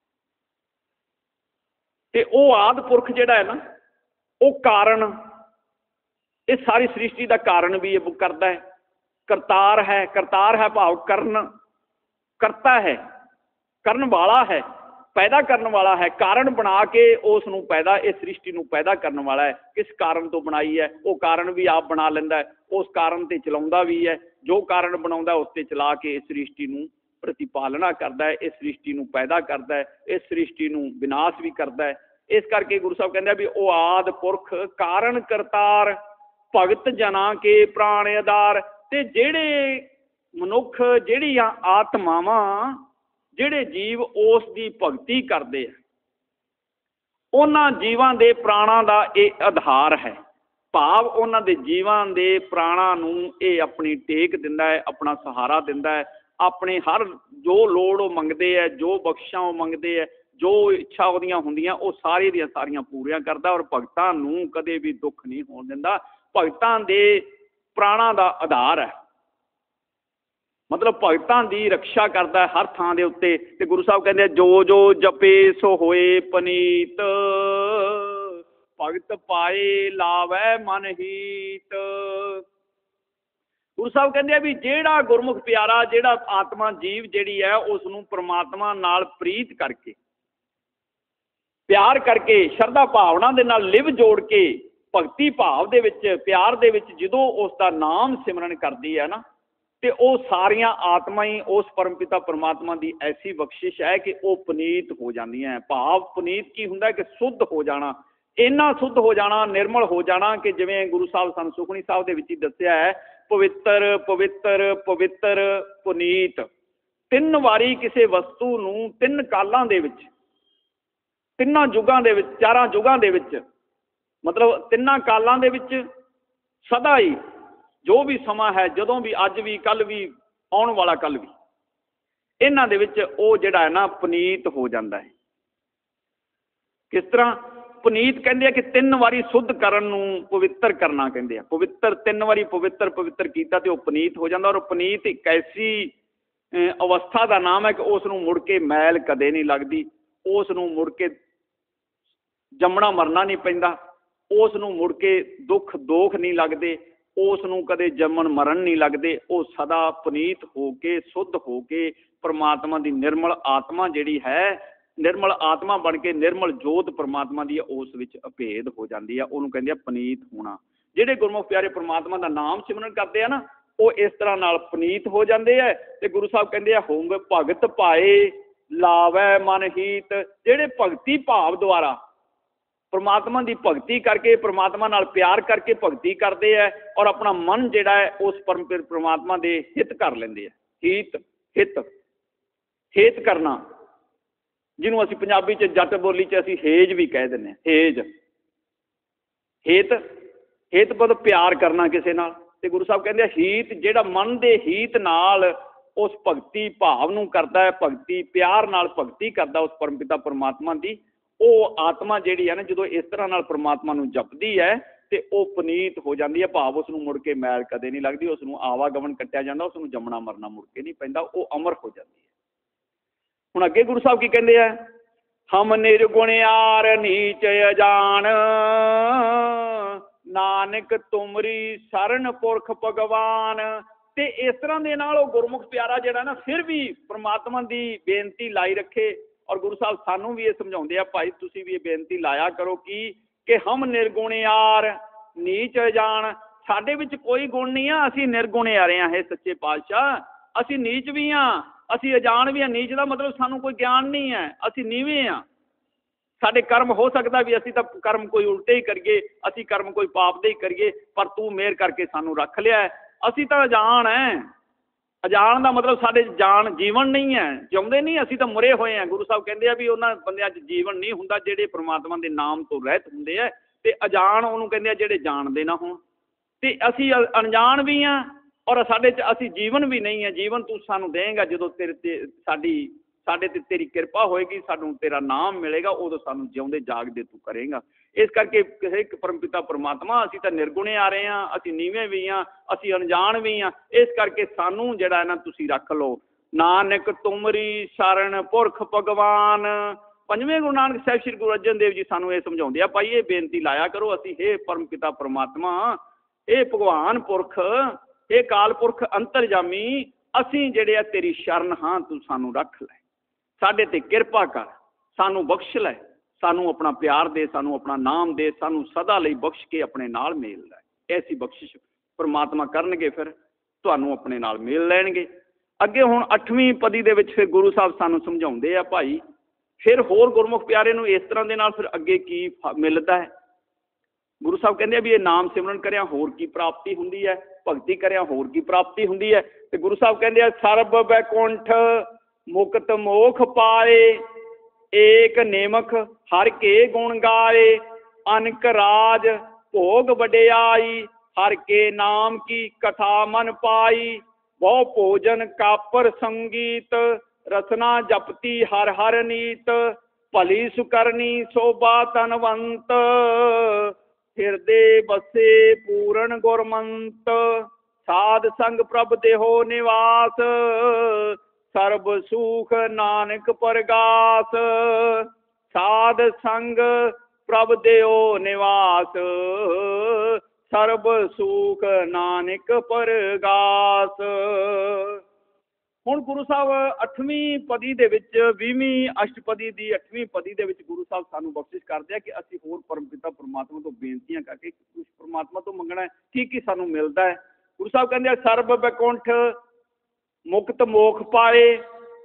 ਤੇ ਉਹ ਆਦਿ ਪੁਰਖ ਜਿਹੜਾ ਹੈ ਨਾ, ਉਹ ਕਾਰਨ, ਇਹ ਸਾਰੀ ਸ੍ਰਿਸ਼ਟੀ ਦਾ ਕਾਰਨ ਵੀ ਇਹ ਕਰਦਾ ਹੈ। ਕਰਤਾਰ ਹੈ। ਕਰਤਾਰ ਹੈ ਭਾਵ ਕਰਨ, ਕਰਤਾ ਹੈ, ਕਰਨ ਵਾਲਾ ਹੈ, ਪੈਦਾ ਕਰਨ ਵਾਲਾ ਹੈ। ਕਾਰਨ ਬਣਾ ਕੇ ਉਸ ਨੂੰ ਪੈਦਾ, ਇਹ ਸ੍ਰਿਸ਼ਟੀ ਨੂੰ ਪੈਦਾ ਕਰਨ ਵਾਲਾ ਹੈ। ਕਿਸ ਕਾਰਨ ਤੋਂ ਬਣਾਈ ਹੈ? ਉਹ ਕਾਰਨ ਵੀ ਆਪ ਬਣਾ ਲੈਂਦਾ ਹੈ, ਉਸ ਕਾਰਨ ਤੇ ਚਲਾਉਂਦਾ ਵੀ ਹੈ। ਜੋ ਕਾਰਨ ਬਣਾਉਂਦਾ ਉਸ ਤੇ ਚਲਾ ਕੇ ਇਸ ਸ੍ਰਿਸ਼ਟੀ ਨੂੰ ਪ੍ਰਤੀਪਾਲਣਾ ਕਰਦਾ ਹੈ, ਇਸ ਸ੍ਰਿਸ਼ਟੀ ਨੂੰ ਪੈਦਾ ਕਰਦਾ ਹੈ, ਇਸ ਸ੍ਰਿਸ਼ਟੀ ਨੂੰ ਵਿਨਾਸ਼ ਵੀ ਕਰਦਾ ਹੈ। ਇਸ ਕਰਕੇ ਗੁਰੂ ਸਾਹਿਬ ਕਹਿੰਦੇ ਆ ਵੀ ਉਹ ਆਦਿ ਪੁਰਖ ਕਾਰਨ ਕਰਤਾਰ। ਭਗਤ ਜਨਾਂ ਕੇ ਪ੍ਰਾਣ ਆਧਾਰ। ਤੇ ਜਿਹੜੇ ਮਨੁੱਖ, ਜਿਹੜੀਆਂ ਆਤਮਾਵਾਂ, ਜਿਹੜੇ ਜੀਵ ਉਸ ਦੀ ਭਗਤੀ ਕਰਦੇ ਆ, ਉਹਨਾਂ ਜੀਵਾਂ ਦੇ ਪ੍ਰਾਣਾਂ ਦਾ ਇਹ ਆਧਾਰ ਹੈ। ਭਾਵ ਉਹਨਾਂ ਦੇ ਜੀਵਾਂ ਦੇ ਪ੍ਰਾਣਾਂ ਨੂੰ ਇਹ ਆਪਣੀ ਟੇਕ ਦਿੰਦਾ ਹੈ, ਆਪਣਾ ਸਹਾਰਾ ਦਿੰਦਾ ਹੈ। ਆਪਣੇ ਹਰ ਜੋ ਲੋੜ ਉਹ ਮੰਗਦੇ ਹੈ, ਜੋ ਬਖਸ਼ਾਂ ਉਹ ਮੰਗਦੇ ਹੈ, ਜੋ ਇੱਛਾ ਉਹਦੀਆਂ ਹੁੰਦੀਆਂ ਉਹ ਸਾਰੇ ਦੀਆਂ ਸਾਰੀਆਂ ਪੂਰੀਆਂ ਕਰਦਾ। ਔਰ ਭਗਤਾਂ ਨੂੰ ਕਦੇ ਵੀ ਦੁੱਖ ਨਹੀਂ ਹੋਣ ਦਿੰਦਾ। ਭਗਤਾਂ ਦੇ ਪ੍ਰਾਣਾਂ ਦਾ ਆਧਾਰ ਹੈ, ਮਤਲਬ ਭਗਤਾਂ ਦੀ ਰਕਸ਼ਾ ਕਰਦਾ ਹਰ ਥਾਂ ਦੇ ਉੱਤੇ। ਤੇ ਗੁਰੂ ਸਾਹਿਬ ਕਹਿੰਦੇ ਜੋ ਜੋ ਜਪੇ ਸੋ ਹੋਏ ਪਨੀਤ, ਭਗਤ ਪਾਏ ਲਾਵੈ ਮਨ ਹੀਤ। ਗੁਰੂ ਸਾਹਿਬ ਕਹਿੰਦੇ ਆ ਵੀ ਜਿਹੜਾ ਗੁਰਮੁਖ ਪਿਆਰਾ, ਜਿਹੜਾ ਆਤਮਾ ਜੀਵ ਜਿਹੜੀ ਹੈ, ਉਸ ਨੂੰ ਪ੍ਰਮਾਤਮਾ ਨਾਲ ਪ੍ਰੀਤ ਕਰਕੇ, ਪਿਆਰ ਕਰਕੇ, ਸ਼ਰਧਾ ਭਾਵਨਾ ਦੇ ਨਾਲ ਲਿਵ ਜੋੜ ਕੇ, ਭਗਤੀ ਭਾਵ ਦੇ ਵਿੱਚ, ਪਿਆਰ ਦੇ ਵਿੱਚ ਜਦੋਂ ਉਸ ਦਾ ਨਾਮ ਸਿਮਰਨ ਕਰਦੀ ਹੈ ਨਾ, ਤੇ ਉਹ ਸਾਰੀਆਂ ਆਤਮਾ ਹੀ ਉਸ ਪਰਮਪਿਤਾ ਪਰਮਾਤਮਾ ਦੀ ਐਸੀ ਬਖਸ਼ਿਸ਼ ਹੈ ਕਿ ਉਹ ਪੁਨੀਤ ਹੋ ਜਾਂਦੀਆਂ। ਭਾਵ ਪੁਨੀਤ ਕੀ ਹੁੰਦਾ ਕਿ ਸੁੱਧ ਹੋ ਜਾਣਾ, ਇੰਨਾ ਸੁੱਧ ਹੋ ਜਾਣਾ, ਨਿਰਮਲ ਹੋ ਜਾਣਾ ਕਿ ਜਿਵੇਂ ਗੁਰੂ ਸਾਹਿਬ ਸਾਨੂੰ ਸੁਖਮਨੀ ਸਾਹਿਬ ਦੇ ਵਿੱਚ ਹੀ ਦੱਸਿਆ ਹੈ, ਪਵਿੱਤਰ ਪਵਿੱਤਰ ਪਵਿੱਤਰ ਪੁਨੀਤ। 3 ਵਾਰੀ ਕਿਸੇ ਵਸਤੂ ਨੂੰ 3 ਕਾਲਾਂ ਦੇ ਵਿੱਚ, 3 ਯੁੱਗਾਂ ਦੇ ਵਿੱਚ, 4 ਯੁੱਗਾਂ ਦੇ ਵਿੱਚ, ਮਤਲਬ 3 ਕਾਲਾਂ ਦੇ ਵਿੱਚ ਸਦਾ ਹੀ ਜੋ ਵੀ ਸਮਾਂ ਹੈ, ਜਦੋਂ ਵੀ, ਅੱਜ ਵੀ, ਕੱਲ੍ਹ ਵੀ, ਆਉਣ ਵਾਲਾ ਕੱਲ੍ਹ ਵੀ, ਇਹਨਾਂ ਦੇ ਵਿੱਚ ਉਹ ਜਿਹੜਾ ਹੈ ਨਾ ਪੁਨੀਤ ਹੋ ਜਾਂਦਾ ਹੈ। ਕਿਸ ਤਰ੍ਹਾਂ ਪੁਨੀਤ ਕਹਿੰਦੇ ਆ ਕਿ 3 ਵਾਰੀ ਸੁੱਧ ਕਰਨ ਨੂੰ ਪਵਿੱਤਰ ਕਰਨਾ ਕਹਿੰਦੇ ਆ। ਪਵਿੱਤਰ 3 ਵਾਰੀ ਪਵਿੱਤਰ ਪਵਿੱਤਰ ਕੀਤਾ ਤੇ ਉਹ ਪੁਨੀਤ ਹੋ ਜਾਂਦਾ। ਔਰ ਪੁਨੀਤ ਇੱਕ ਐਸੀ ਅਵਸਥਾ ਦਾ ਨਾਮ ਹੈ ਕਿ ਉਸ ਨੂੰ ਮੁੜ ਕੇ ਮੈਲ ਕਦੇ ਨਹੀਂ ਲੱਗਦੀ, ਉਸ ਨੂੰ ਮੁੜ ਕੇ ਜੰਮਣਾ ਮਰਨਾ ਨਹੀਂ ਪੈਂਦਾ, ਉਸ ਨੂੰ ਮੁੜ ਕੇ ਦੁੱਖ ਦੋਖ ਨਹੀਂ ਲੱਗਦੇ, ਉਸ ਨੂੰ ਕਦੇ ਜੰਮਣ ਮਰਨ ਨਹੀਂ ਲੱਗਦੇ। ਉਹ ਸਦਾ ਪੁਨੀਤ ਹੋ ਕੇ, ਸੁੱਧ ਹੋ ਕੇ, ਪਰਮਾਤਮਾ ਦੀ ਨਿਰਮਲ ਆਤਮਾ ਜਿਹੜੀ ਹੈ, ਨਿਰਮਲ ਆਤਮਾ ਬਣ ਕੇ ਨਿਰਮਲ ਜੋਤ ਪਰਮਾਤਮਾ ਦੀ ਉਸ ਵਿੱਚ ਅਭੇਦ ਹੋ ਜਾਂਦੀ ਆ। ਉਹਨੂੰ ਕਹਿੰਦੇ ਆ ਪੁਨੀਤ ਹੋਣਾ। ਜਿਹੜੇ ਗੁਰਮੁਖ ਪਿਆਰੇ ਪਰਮਾਤਮਾ ਦਾ ਨਾਮ ਸਿਮਰਨ ਕਰਦੇ ਆ ਨਾ, ਉਹ ਇਸ ਤਰ੍ਹਾਂ ਨਾਲ ਪੁਨੀਤ ਹੋ ਜਾਂਦੇ ਆ। ਤੇ ਗੁਰੂ ਸਾਹਿਬ ਕਹਿੰਦੇ ਆ ਹੋਂਗੇ ਭਗਤ ਪਾਏ ਲਾਵੈ ਮਨ ਹੀਤ। ਜਿਹੜੇ ਭਗਤੀ ਭਾਵ ਦੁਆਰਾ ਪਰਮਾਤਮਾ ਦੀ ਭਗਤੀ ਕਰਕੇ, ਪਰਮਾਤਮਾ ਨਾਲ ਪਿਆਰ ਕਰਕੇ ਭਗਤੀ ਕਰਦੇ ਆ ਔਰ ਆਪਣਾ ਮਨ ਜਿਹੜਾ ਹੈ ਉਸ ਪਰਮਾਤਮਾ ਦੇ ਹਿੱਤ ਕਰ ਲੈਂਦੇ ਆ। ਹੀਤ, ਹਿੱਤ, ਹੇਤ ਕਰਨਾ, ਜਿਹਨੂੰ ਅਸੀਂ ਪੰਜਾਬੀ 'ਚ, ਜੱਟ ਬੋਲੀ 'ਚ ਅਸੀਂ ਹੇਜ ਵੀ ਕਹਿ ਦਿੰਦੇ ਹਾਂ। ਹੇਜ, ਹੇਤ, ਹੇਤ ਮਤਲਬ ਪਿਆਰ ਕਰਨਾ ਕਿਸੇ ਨਾਲ। ਤੇ ਗੁਰੂ ਸਾਹਿਬ ਕਹਿੰਦੇ ਆ ਹੀਤ, ਜਿਹੜਾ ਮਨ ਦੇ ਹੀਤ ਨਾਲ ਉਸ ਭਗਤੀ ਭਾਵ ਨੂੰ ਕਰਦਾ ਹੈ, ਭਗਤੀ ਪਿਆਰ ਨਾਲ ਭਗਤੀ ਕਰਦਾ ਉਸ ਪਰਮਪਿਤਾ ਪਰਮਾਤਮਾ ਦੀ, ਉਹ ਆਤਮਾ ਜਿਹੜੀ ਹੈ ਨਾ, ਜਦੋਂ ਇਸ ਤਰ੍ਹਾਂ ਨਾਲ ਪਰਮਾਤਮਾ ਨੂੰ ਜਪਦੀ ਹੈ ਤੇ ਉਹ ਪੁਨੀਤ ਹੋ ਜਾਂਦੀ ਹੈ। ਭਾਵ ਉਸ ਨੂੰ ਮੁੜ ਕੇ ਮੈਲ ਕਦੇ ਨਹੀਂ ਲੱਗਦੀ, ਉਸ ਨੂੰ ਆਵਾਗਮਨ ਕੱਟਿਆ ਜਾਂਦਾ, ਉਸ ਨੂੰ ਜੰਮਣਾ ਮਰਨਾ ਮੁੜ ਕੇ ਨਹੀਂ ਪੈਂਦਾ, ਉਹ ਅਮਰ ਹੋ ਜਾਂਦੀ ਹੈ। ਹੁਣ ਅੱਗੇ ਗੁਰੂ ਸਾਹਿਬ ਕੀ ਕਹਿੰਦੇ ਆ, ਹਮ ਨਿਰਗੁਣਿਆਰ ਨੀਚ ਅਜਾਨ, ਨਾਨਕ ਤੁਮਰੀ ਸਰਨ ਪੁਰਖ ਭਗਵਾਨ। ਤੇ ਇਸ ਤਰ੍ਹਾਂ ਦੇ ਨਾਲ ਉਹ ਗੁਰਮੁਖ ਪਿਆਰਾ ਜਿਹੜਾ ਨਾ ਫਿਰ ਵੀ ਪਰਮਾਤਮਾ ਦੀ ਬੇਨਤੀ ਲਾਈ ਰੱਖੇ। ਔਰ ਗੁਰੂ ਸਾਹਿਬ ਸਾਨੂੰ ਵੀ ਇਹ ਸਮਝਾਉਂਦੇ ਆ, ਭਾਈ ਤੁਸੀਂ ਵੀ ਇਹ ਬੇਨਤੀ ਲਾਇਆ ਕਰੋ ਕਿ ਹਮ ਨਿਰਗੁਣਿਆਰ ਨੀਚ ਅਜਾਨ। ਸਾਡੇ ਵਿੱਚ ਕੋਈ ਗੁਣ ਨਹੀਂ ਆ, ਅਸੀਂ ਨਿਰਗੁਣਿਆਰੇ ਹਾਂ। ਇਹ ਸੱਚੇ ਪਾਤਸ਼ਾਹ, ਅਸੀਂ ਨੀਚ ਵੀ ਹਾਂ, ਅਸੀਂ ਅਜਾਨ ਵੀ ਹਾਂ। ਨੀਚ ਦਾ ਮਤਲਬ ਸਾਨੂੰ ਕੋਈ ਗਿਆਨ ਨਹੀਂ ਹੈ, ਅਸੀਂ ਨੀਵੇਂ ਹਾਂ। ਸਾਡੇ ਕਰਮ ਹੋ ਸਕਦਾ ਵੀ ਅਸੀਂ ਤਾਂ ਕਰਮ ਕੋਈ ਉਲਟੇ ਹੀ ਕਰੀਏ, ਅਸੀਂ ਕਰਮ ਕੋਈ ਪਾਪ ਦੇ ਹੀ ਕਰੀਏ, ਪਰ ਤੂੰ ਮਿਹਰ ਕਰਕੇ ਸਾਨੂੰ ਰੱਖ ਲਿਆ। ਅਸੀਂ ਤਾਂ ਅਜਾਨ ਹੈ। ਅਜਾਨ ਦਾ ਮਤਲਬ ਸਾਡੇ ਜਾਨ ਜੀਵਨ ਨਹੀਂ ਹੈ, ਜਿਉਂਦੇ ਨਹੀਂ, ਅਸੀਂ ਤਾਂ ਮੁਰੇ ਹੋਏ ਹਾਂ। ਗੁਰੂ ਸਾਹਿਬ ਕਹਿੰਦੇ ਆ ਵੀ ਉਹਨਾਂ ਬੰਦਿਆਂ 'ਚ ਜੀਵਨ ਨਹੀਂ ਹੁੰਦਾ ਜਿਹੜੇ ਪ੍ਰਮਾਤਮਾ ਦੇ ਨਾਮ ਤੋਂ ਰਹਿਤ ਹੁੰਦੇ ਆ। ਤੇ ਅਜਾਨ ਉਹਨੂੰ ਕਹਿੰਦੇ ਆ ਜਿਹੜੇ ਜਾਣਦੇ ਨਾ ਹੋਣ। ਤੇ ਅਸੀਂ ਅਣਜਾਣ ਵੀ ਹਾਂ ਔਰ ਸਾਡੇ 'ਚ ਅਸੀਂ ਜੀਵਨ ਵੀ ਨਹੀਂ ਹੈ। ਜੀਵਨ ਤੂੰ ਸਾਨੂੰ ਦੇਂਗਾ ਜਦੋਂ ਤੇਰੇ ਤੇ ਸਾਡੇ ਤੇ ਤੇਰੀ ਕਿਰਪਾ ਹੋਏਗੀ, ਸਾਨੂੰ ਤੇਰਾ ਨਾਮ ਮਿਲੇਗਾ, ਉਦੋਂ ਸਾਨੂੰ ਜਿਉਂਦੇ ਜਾਗਦੇ ਤੂੰ ਕਰੇਗਾ। ਇਸ ਕਰਕੇ ਕਿਸੇ ਇੱਕ ਪਰਮਪਿਤਾ ਪਰਮਾਤਮਾ, ਅਸੀਂ ਤਾਂ ਨਿਰਗੁਣੇ ਆ ਰਹੇ ਹਾਂ, ਅਸੀਂ ਨੀਵੇਂ ਵੀ ਹਾਂ, ਅਸੀਂ ਅਣਜਾਣ ਵੀ ਹਾਂ। ਇਸ ਕਰਕੇ ਸਾਨੂੰ ਜਿਹੜਾ ਨਾ ਤੁਸੀਂ ਰੱਖ ਲਓ। ਨਾਨਕ ਤੁਮਰੀ ਸ਼ਰਨ ਪੁਰਖ ਭਗਵਾਨ। 5ਵੇਂ ਗੁਰੂ ਨਾਨਕ ਸਾਹਿਬ ਸ੍ਰੀ ਗੁਰੂ ਅਰਜਨ ਦੇਵ ਜੀ ਸਾਨੂੰ ਇਹ ਸਮਝਾਉਂਦੇ ਆ, ਭਾਈ ਇਹ ਬੇਨਤੀ ਲਾਇਆ ਕਰੋ ਅਸੀਂ, ਹੇ ਪਰਮਪਿਤਾ ਪਰਮਾਤਮਾ, ਇਹ ਭਗਵਾਨ ਪੁਰਖ, ਇਹ ਕਾਲ ਪੁਰਖ ਅੰਤਰਜਾਮੀ, ਅਸੀਂ ਜਿਹੜੇ ਆ ਤੇਰੀ ਸ਼ਰਨ ਹਾਂ, ਤੂੰ ਸਾਨੂੰ ਰੱਖ ਲੈ, ਸਾਡੇ ਤੇ ਕਿਰਪਾ ਕਰ, ਸਾਨੂੰ ਬਖਸ਼ ਲੈ, ਸਾਨੂੰ ਆਪਣਾ ਪਿਆਰ ਦੇ, ਸਾਨੂੰ ਆਪਣਾ ਨਾਮ ਦੇ, ਸਾਨੂੰ ਸਦਾ ਲਈ ਬਖਸ਼ ਕੇ ਆਪਣੇ ਨਾਲ ਮੇਲ ਲੈ। ਐਸੀ ਬਖਸ਼ਿਸ਼ ਪਰਮਾਤਮਾ ਕਰਨਗੇ, ਫਿਰ ਤੁਹਾਨੂੰ ਆਪਣੇ ਨਾਲ ਮੇਲ ਲੈਣਗੇ। ਅੱਗੇ ਹੁਣ 8ਵੀਂ ਪਦੀ ਦੇ ਵਿੱਚ ਫਿਰ ਗੁਰੂ ਸਾਹਿਬ ਸਾਨੂੰ ਸਮਝਾਉਂਦੇ ਆ, ਭਾਈ ਫਿਰ ਹੋਰ ਗੁਰਮੁਖ ਪਿਆਰੇ ਨੂੰ ਇਸ ਤਰ੍ਹਾਂ ਦੇ ਨਾਲ ਫਿਰ ਅੱਗੇ ਕੀ ਮਿਲਦਾ ਹੈ। ਗੁਰੂ ਸਾਹਿਬ ਕਹਿੰਦੇ ਆ ਵੀ ਇਹ ਨਾਮ ਸਿਮਰਨ ਕਰਿਆ ਹੋਰ ਕੀ ਪ੍ਰਾਪਤੀ ਹੁੰਦੀ ਹੈ, ਭਗਤੀ ਕਰਿਆ ਹੋਰ ਕੀ ਪ੍ਰਾਪਤੀ ਹੁੰਦੀ ਹੈ। ਤੇ ਗੁਰੂ ਸਾਹਿਬ ਕਹਿੰਦੇ ਆ ਸਰਬ ਬੈਕੁੰਠ ਮੁਕਤ ਮੋਖ ਪਾਏ, ਏਕ ਨੇਮਖ ਹਰ ਕੇ ਗੁਣ ਗਾਏ, ਅਨਕ ਰਾਜ ਭੋਗ ਵਡਿਆਈ, ਹਰ ਕੇ ਨਾਮ ਕੀ ਕਥਾ ਮਨ ਪਾਈ, ਬਹੁ ਭੋਜਨ ਕਾਪਰ ਸੰਗੀਤ, ਰਸਨਾ ਜਪਤੀ ਹਰ ਹਰ ਨੀਤ, ਭਲੀ ਸੁਕਰਨੀ ਸੋਭਾ ਤਨਵੰਤ, ਹਿਰਦੇ ਬਸੇ ਪੂਰਨ ਗੁਰਮੰਤ, ਸਾਧ ਸੰਗ ਪ੍ਰਭ ਦੇਹੋ ਨਿਵਾਸ, ਸਰਬ ਸੁਖ ਨਾਨਕ ਪਰਗਾਸ, ਸਾਧ ਸੰਗ ਪ੍ਰਭ ਦੇਹੋ ਨਿਵਾਸ, ਸਰਬ ਸੁਖ ਨਾਨਕ ਪਰਗਾਸ। ਹੁਣ ਗੁਰੂ ਸਾਹਿਬ 8ਵੀਂ ਪਦੀ ਦੇ ਵਿੱਚ 20ਵੀਂ ਅਸ਼ਟਪਦੀ ਦੀ 8ਵੀਂ ਪਦੀ ਦੇ ਵਿੱਚ ਗੁਰੂ ਸਾਹਿਬ ਸਾਨੂੰ ਬਖਸ਼ਿਸ਼ ਕਰਦੇ ਆ ਕਿ ਅਸੀਂ ਹੋਰ ਪਰਮਪਿਤਾ ਪਰਮਾਤਮਾ ਤੋਂ ਬੇਨਤੀਆਂ ਕਰਕੇ ਕੁਛ ਪਰਮਾਤਮਾ ਤੋਂ ਮੰਗਣਾ ਹੈ, ਕੀ ਕੀ ਸਾਨੂੰ ਮਿਲਦਾ ਹੈ। ਗੁਰੂ ਸਾਹਿਬ ਕਹਿੰਦੇ ਆ ਸਰਬ ਬੈਕੁੰਠ ਮੁਕਤ ਮੋਖ ਪਾਏ,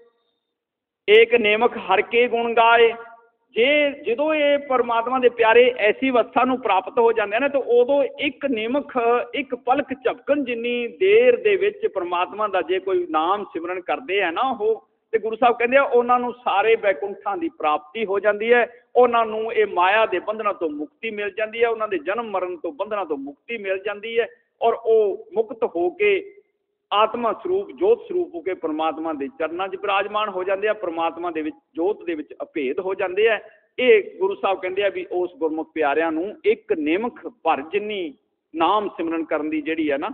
ਏਕ ਨੇਮਖ ਹਰ ਕੇ ਗੁਣ ਗਾਏ। ਜਦੋਂ ਇਹ ਪਰਮਾਤਮਾ ਦੇ ਪਿਆਰੇ ਐਸੀ ਅਵਸਥਾ ਨੂੰ ਪ੍ਰਾਪਤ ਹੋ ਜਾਂਦੇ ਨੇ ਤਾਂ ਉਦੋਂ ਇੱਕ ਨਿਮਖ ਇੱਕ ਪਲਕ ਝਪਕਣ ਜਿੰਨੀ ਦੇਰ ਦੇ ਵਿੱਚ ਪਰਮਾਤਮਾ ਦਾ ਜੇ ਕੋਈ ਨਾਮ ਸਿਮਰਨ ਕਰਦੇ ਆ ਨਾ ਉਹ, ਤੇ ਗੁਰੂ ਸਾਹਿਬ ਕਹਿੰਦੇ ਆ ਉਹਨਾਂ ਨੂੰ ਸਾਰੇ ਬੈਕੁੰਠਾਂ ਦੀ ਪ੍ਰਾਪਤੀ ਹੋ ਜਾਂਦੀ ਹੈ, ਉਹਨਾਂ ਨੂੰ ਇਹ ਮਾਇਆ ਦੇ ਬੰਧਨਾਂ ਤੋਂ ਮੁਕਤੀ ਮਿਲ ਜਾਂਦੀ ਹੈ, ਉਹਨਾਂ ਦੇ ਜਨਮ ਮਰਨ ਤੋਂ ਬੰਧਨਾਂ ਤੋਂ ਮੁਕਤੀ ਮਿਲ ਜਾਂਦੀ ਹੈ, ਔਰ ਉਹ ਮੁਕਤ ਹੋ ਕੇ ਆਤਮਾ ਸਰੂਪ ਜੋਤ ਸਰੂਪ ਹੋ ਕੇ ਪਰਮਾਤਮਾ ਦੇ ਚਰਨਾਂ 'ਚ ਬਿਰਾਜਮਾਨ ਹੋ ਜਾਂਦੇ ਆ, ਪਰਮਾਤਮਾ ਦੇ ਵਿੱਚ ਜੋਤ ਦੇ ਵਿੱਚ ਅਭੇਦ ਹੋ ਜਾਂਦੇ ਆ। ਇਹ ਗੁਰੂ ਸਾਹਿਬ ਕਹਿੰਦੇ ਆ ਵੀ ਉਸ ਗੁਰਮੁਖ ਪਿਆਰਿਆਂ ਨੂੰ ਇੱਕ ਨਿਮਖ ਭਰ ਜਿੰਨੀ ਨਾਮ ਸਿਮਰਨ ਕਰਨ ਦੀ ਜਿਹੜੀ ਹੈ ਨਾ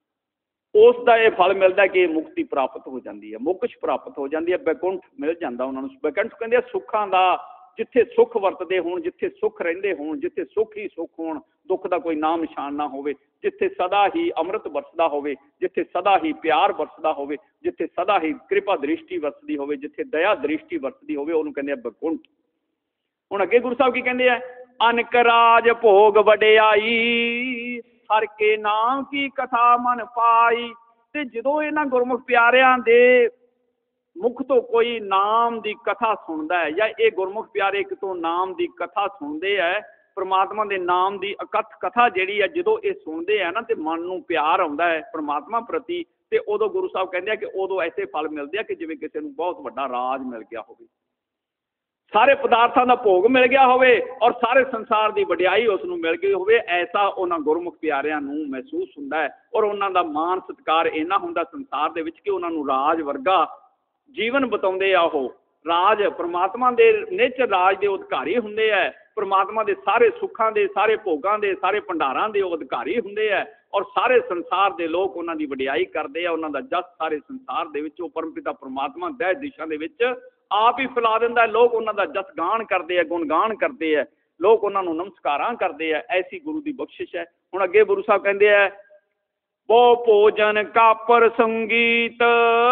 ਉਸ ਦਾ ਇਹ ਫਲ ਮਿਲਦਾ ਕਿ ਮੁਕਤੀ ਪ੍ਰਾਪਤ ਹੋ ਜਾਂਦੀ ਹੈ, ਮੋਕਸ਼ ਪ੍ਰਾਪਤ ਹੋ ਜਾਂਦੀ ਹੈ, ਬੈਕੁੰਠ ਮਿਲ ਜਾਂਦਾ ਉਹਨਾਂ ਨੂੰ। ਬੈਕੁੰਠ ਕਹਿੰਦੇ ਆ ਸੁੱਖਾਂ ਦਾ, ਜਿੱਥੇ ਸੁੱਖ ਵਰਤਦੇ ਹੋਣ, ਜਿੱਥੇ ਸੁੱਖ ਰਹਿੰਦੇ ਹੋਣ, ਜਿੱਥੇ ਸੁੱਖ ਹੀ ਸੁੱਖ ਹੋਣ, ਦੁੱਖ ਦਾ ਕੋਈ ਨਾਮ ਨਿਸ਼ਾਨ ਨਾ ਹੋਵੇ, ਜਿੱਥੇ ਸਦਾ ਹੀ ਅੰਮ੍ਰਿਤ ਵਰਸਦਾ ਹੋਵੇ, ਜਿੱਥੇ ਸਦਾ ਹੀ ਪਿਆਰ ਵਰਸਦਾ ਹੋਵੇ, ਜਿੱਥੇ ਸਦਾ ਹੀ ਕਿਰਪਾ ਦ੍ਰਿਸ਼ਟੀ ਵਰਸਦੀ ਹੋਵੇ, ਜਿੱਥੇ ਦਇਆ ਦ੍ਰਿਸ਼ਟੀ ਵਰਸਦੀ ਹੋਵੇ, ਉਹਨੂੰ ਕਹਿੰਦੇ ਆ ਬੈਕੁੰਠ। ਹੁਣ ਅੱਗੇ ਗੁਰੂ ਸਾਹਿਬ ਕੀ ਕਹਿੰਦੇ ਆ, ਅਨਕ ਰਾਜ ਭੋਗ ਵਡਿਆਈ, ਹਰ ਕੇ ਨਾਮ ਕੀ ਕਥਾ ਮਨ ਪਾਈ। ਤੇ ਜਦੋਂ ਇਹਨਾਂ ਗੁਰਮੁਖ ਪਿਆਰਿਆਂ ਦੇ ਮੁਖ ਤੋਂ ਕੋਈ ਨਾਮ ਦੀ ਕਥਾ ਸੁਣਦਾ ਹੈ, ਜਾਂ ਇਹ ਗੁਰਮੁਖ ਪਿਆਰੇ ਇੱਕ ਤੋਂ ਨਾਮ ਦੀ ਕਥਾ ਸੁਣਦੇ ਹੈ, ਪਰਮਾਤਮਾ ਦੇ ਨਾਮ ਦੀ ਅਕਥ ਕਥਾ ਜਿਹੜੀ ਹੈ, ਜਦੋਂ ਇਹ ਸੁਣਦੇ ਆ ਨਾ ਤੇ ਮਨ ਨੂੰ ਪਿਆਰ ਆਉਂਦਾ ਹੈ ਪਰਮਾਤਮਾ ਪ੍ਰਤੀ, ਤੇ ਉਦੋਂ ਗੁਰੂ ਸਾਹਿਬ ਕਹਿੰਦੇ ਆ ਕਿ ਉਦੋਂ ਐਸੇ ਫਲ ਮਿਲਦੇ ਆ ਕਿ ਜਿਵੇਂ ਕਿਸੇ ਨੂੰ ਬਹੁਤ ਵੱਡਾ ਰਾਜ ਮਿਲ ਗਿਆ ਹੋਵੇ, ਸਾਰੇ ਪਦਾਰਥਾਂ ਦਾ ਭੋਗ ਮਿਲ ਗਿਆ ਹੋਵੇ, ਔਰ ਸਾਰੇ ਸੰਸਾਰ ਦੀ ਵਡਿਆਈ ਉਸ ਨੂੰ ਮਿਲ ਗਈ ਹੋਵੇ। ਐਸਾ ਉਹਨਾਂ ਗੁਰਮੁਖ ਪਿਆਰਿਆਂ ਨੂੰ ਮਹਿਸੂਸ ਹੁੰਦਾ ਹੈ, ਔਰ ਉਹਨਾਂ ਦਾ ਮਾਣ ਸਤਿਕਾਰ ਇੰਨਾ ਹੁੰਦਾ ਸੰਸਾਰ ਦੇ ਵਿੱਚ ਕਿ ਉਹਨਾਂ ਨੂੰ ਰਾਜ ਵਰਗਾ ਜੀਵਨ ਬਤਾਉਂਦੇ ਆ। ਉਹ ਰਾਜ ਪਰਮਾਤਮਾ ਦੇ ਨੇਚਰ ਰਾਜ ਦੇ ਅਧਿਕਾਰੀ ਹੁੰਦੇ ਹੈ, ਪਰਮਾਤਮਾ ਦੇ ਸਾਰੇ ਸੁੱਖਾਂ ਦੇ, ਸਾਰੇ ਭੋਗਾਂ ਦੇ, ਸਾਰੇ ਭੰਡਾਰਾਂ ਦੇ ਉਹ ਅਧਿਕਾਰੀ ਹੁੰਦੇ ਹੈ, ਔਰ ਸਾਰੇ ਸੰਸਾਰ ਦੇ ਲੋਕ ਉਹਨਾਂ ਦੀ ਵਡਿਆਈ ਕਰਦੇ ਆ, ਉਹਨਾਂ ਦਾ ਜਸ ਸਾਰੇ ਸੰਸਾਰ ਦੇ ਵਿੱਚ ਉਹ ਪਰਮਪਿਤਾ ਪਰਮਾਤਮਾ ਦਹਿ ਦਿਸ਼ਾ ਦੇ ਵਿੱਚ ਆਪ ਹੀ ਫੈਲਾ ਦਿੰਦਾ ਹੈ। ਲੋਕ ਉਹਨਾਂ ਦਾ ਜਸ ਗਾਣ ਕਰਦੇ ਆ, ਗੁਣਗਾਨ ਕਰਦੇ ਆ, ਲੋਕ ਉਹਨਾਂ ਨੂੰ ਨਮਸਕਾਰਾਂ ਕਰਦੇ ਆ। ਐਸੀ ਗੁਰੂ ਦੀ ਬਖਸ਼ਿਸ਼ ਹੈ। ਹੁਣ ਅੱਗੇ ਗੁਰੂ ਸਾਹਿਬ ਕਹਿੰਦੇ ਆ, ਬਹੁ ਭੋਜਨ ਕਾਪਰ ਸੰਗੀਤ,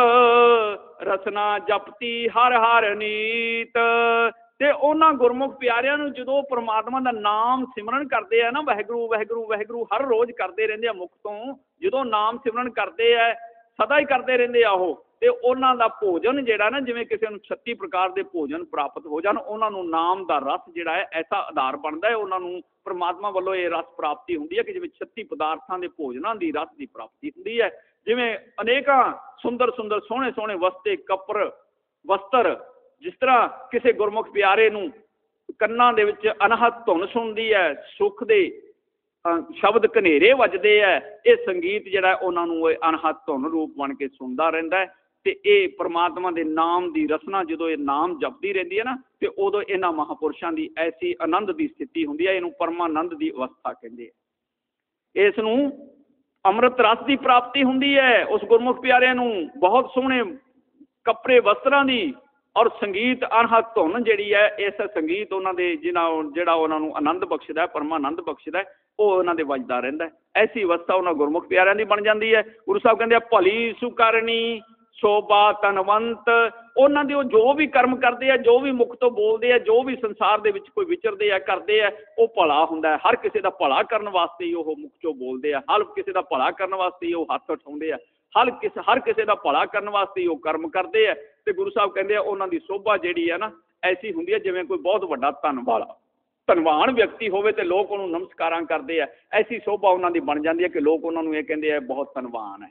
ਰਸਨਾ ਜਪਤੀ ਹਰ ਹਰ ਨੀਤ। ਤੇ ਉਹਨਾਂ ਗੁਰਮੁਖ ਪਿਆਰਿਆਂ ਨੂੰ ਜਦੋਂ ਪਰਮਾਤਮਾ ਦਾ ਨਾਮ ਸਿਮਰਨ ਕਰਦੇ ਆ ਨਾ, ਵਾਹਿਗੁਰੂ ਵਾਹਿਗੁਰੂ ਵਾਹਿਗੁਰੂ ਹਰ ਰੋਜ਼ ਕਰਦੇ ਰਹਿੰਦੇ ਆ, ਮੁਖ ਤੋਂ ਜਦੋਂ ਨਾਮ ਸਿਮਰਨ ਕਰਦੇ ਆ, ਸਦਾ ਹੀ ਕਰਦੇ ਰਹਿੰਦੇ ਆ ਉਹ, ਤੇ ਉਹਨਾਂ ਦਾ ਭੋਜਨ ਜਿਹੜਾ ਨਾ, ਜਿਵੇਂ ਕਿਸੇ ਨੂੰ 36 ਪ੍ਰਕਾਰ ਦੇ ਭੋਜਨ ਪ੍ਰਾਪਤ ਹੋ ਜਾਣ, ਉਹਨਾਂ ਨੂੰ ਨਾਮ ਦਾ ਰਸ ਜਿਹੜਾ ਹੈ ਐਸਾ ਆਧਾਰ ਬਣਦਾ ਹੈ, ਉਹਨਾਂ ਨੂੰ ਪਰਮਾਤਮਾ ਵੱਲੋਂ ਇਹ ਰਸ ਪ੍ਰਾਪਤੀ ਹੁੰਦੀ ਹੈ ਕਿ ਜਿਵੇਂ 36 ਪਦਾਰਥਾਂ ਦੇ ਭੋਜਨਾਂ ਦੀ ਰਸ ਦੀ ਪ੍ਰਾਪਤੀ ਹੁੰਦੀ ਹੈ। ਜਿਵੇਂ ਅਨੇਕਾਂ ਸੁੰਦਰ ਸੁੰਦਰ ਸੋਹਣੇ ਸੋਹਣੇ ਵਸਤੇ ਕੱਪੜ ਵਸਤਰ, ਜਿਸ ਤਰ੍ਹਾਂ ਕਿਸੇ ਗੁਰਮੁਖ ਪਿਆਰੇ ਨੂੰ ਕੰਨਾਂ ਦੇ ਵਿੱਚ ਅਨਹਦ ਧੁਨ ਸੁਣਦੀ ਹੈ, ਸੁੱਖ ਦੇ ਸ਼ਬਦ ਘਨੇਰੇ ਵੱਜਦੇ ਹੈ, ਇਹ ਸੰਗੀਤ ਜਿਹੜਾ ਉਹਨਾਂ ਨੂੰ ਇਹ ਅਨਹਦ ਧੁਨ ਰੂਪ ਬਣ ਕੇ ਸੁਣਦਾ ਰਹਿੰਦਾ ਹੈ। ਤੇ ਇਹ ਪਰਮਾਤਮਾ ਦੇ ਨਾਮ ਦੀ ਰਸਨਾ ਜਦੋਂ ਇਹ ਨਾਮ ਜਪਦੀ ਰਹਿੰਦੀ ਹੈ ਨਾ, ਤੇ ਉਦੋਂ ਇਹਨਾਂ ਮਹਾਂਪੁਰਸ਼ਾਂ ਦੀ ਐਸੀ ਆਨੰਦ ਦੀ ਸਥਿਤੀ ਹੁੰਦੀ ਹੈ, ਇਹਨੂੰ ਪਰਮਾਨੰਦ ਦੀ ਅਵਸਥਾ ਕਹਿੰਦੇ ਆ। ਇਸ ਨੂੰ ਅੰਮ੍ਰਿਤ ਰਸ ਦੀ ਪ੍ਰਾਪਤੀ ਹੁੰਦੀ ਹੈ। ਉਸ ਗੁਰਮੁਖ ਪਿਆਰਿਆਂ ਨੂੰ ਬਹੁਤ ਸੋਹਣੇ ਕੱਪੜੇ ਵਸਤਰਾਂ ਦੀ ਔਰ ਸੰਗੀਤ ਅਨਹਦ ਧੁਨ ਜਿਹੜੀ ਹੈ, ਇਸ ਸੰਗੀਤ ਉਹਨਾਂ ਦੇ ਜਿਹੜਾ ਉਹਨਾਂ ਨੂੰ ਆਨੰਦ ਬਖਸ਼ਦਾ, ਪਰਮਾਨੰਦ ਬਖਸ਼ਦਾ, ਉਹ ਉਹਨਾਂ ਦੇ ਵੱਜਦਾ ਰਹਿੰਦਾ। ਐਸੀ ਅਵਸਥਾ ਉਹਨਾਂ ਗੁਰਮੁਖ ਪਿਆਰਿਆਂ ਦੀ ਬਣ ਜਾਂਦੀ ਹੈ। ਗੁਰੂ ਸਾਹਿਬ ਕਹਿੰਦੇ ਆ, ਭਲੀ ਸੁਕਰਨੀ ਸੋਭਾ ਤਨਵੰਤ। ਉਹਨਾਂ ਦੇ ਉਹ ਜੋ ਵੀ ਕਰਮ ਕਰਦੇ ਆ, ਜੋ ਵੀ ਮੁਖ ਤੋਂ ਬੋਲਦੇ ਆ, ਜੋ ਵੀ ਸੰਸਾਰ ਦੇ ਵਿੱਚ ਕੋਈ ਵਿਚਰਦੇ ਆ, ਕਰਦੇ ਆ, ਉਹ ਭਲਾ ਹੁੰਦਾ ਹੈ। ਹਰ ਕਿਸੇ ਦਾ ਭਲਾ ਕਰਨ ਵਾਸਤੇ ਹੀ ਉਹ ਮੁਖ ਚੋਂ ਬੋਲਦੇ ਆ, ਹਰ ਕਿਸੇ ਦਾ ਭਲਾ ਕਰਨ ਵਾਸਤੇ ਹੀ ਉਹ ਹੱਥ ਉਠਾਉਂਦੇ ਆ, ਹਰ ਕਿਸੇ ਦਾ ਭਲਾ ਕਰਨ ਵਾਸਤੇ ਹੀ ਉਹ ਕਰਮ ਕਰਦੇ ਆ। ਤੇ ਗੁਰੂ ਸਾਹਿਬ ਕਹਿੰਦੇ ਆ, ਉਹਨਾਂ ਦੀ ਸੋਭਾ ਜਿਹੜੀ ਹੈ ਨਾ ਐਸੀ ਹੁੰਦੀ ਹੈ ਜਿਵੇਂ ਕੋਈ ਬਹੁਤ ਵੱਡਾ ਧਨ ਵਾਲਾ। ਧਨਵਾਨ ਵਿਅਕਤੀ ਹੋਵੇ ਤੇ ਲੋਕ ਉਹਨੂੰ ਨਮਸਕਾਰਾਂ ਕਰਦੇ ਆ। ਐਸੀ ਸੋਭਾ ਉਹਨਾਂ ਦੀ ਬਣ ਜਾਂਦੀ ਹੈ ਕਿ ਲੋਕ ਉਹਨਾਂ ਨੂੰ ਇਹ ਕਹਿੰਦੇ ਆ ਬਹੁਤ ਧਨਵਾਨ ਹੈ।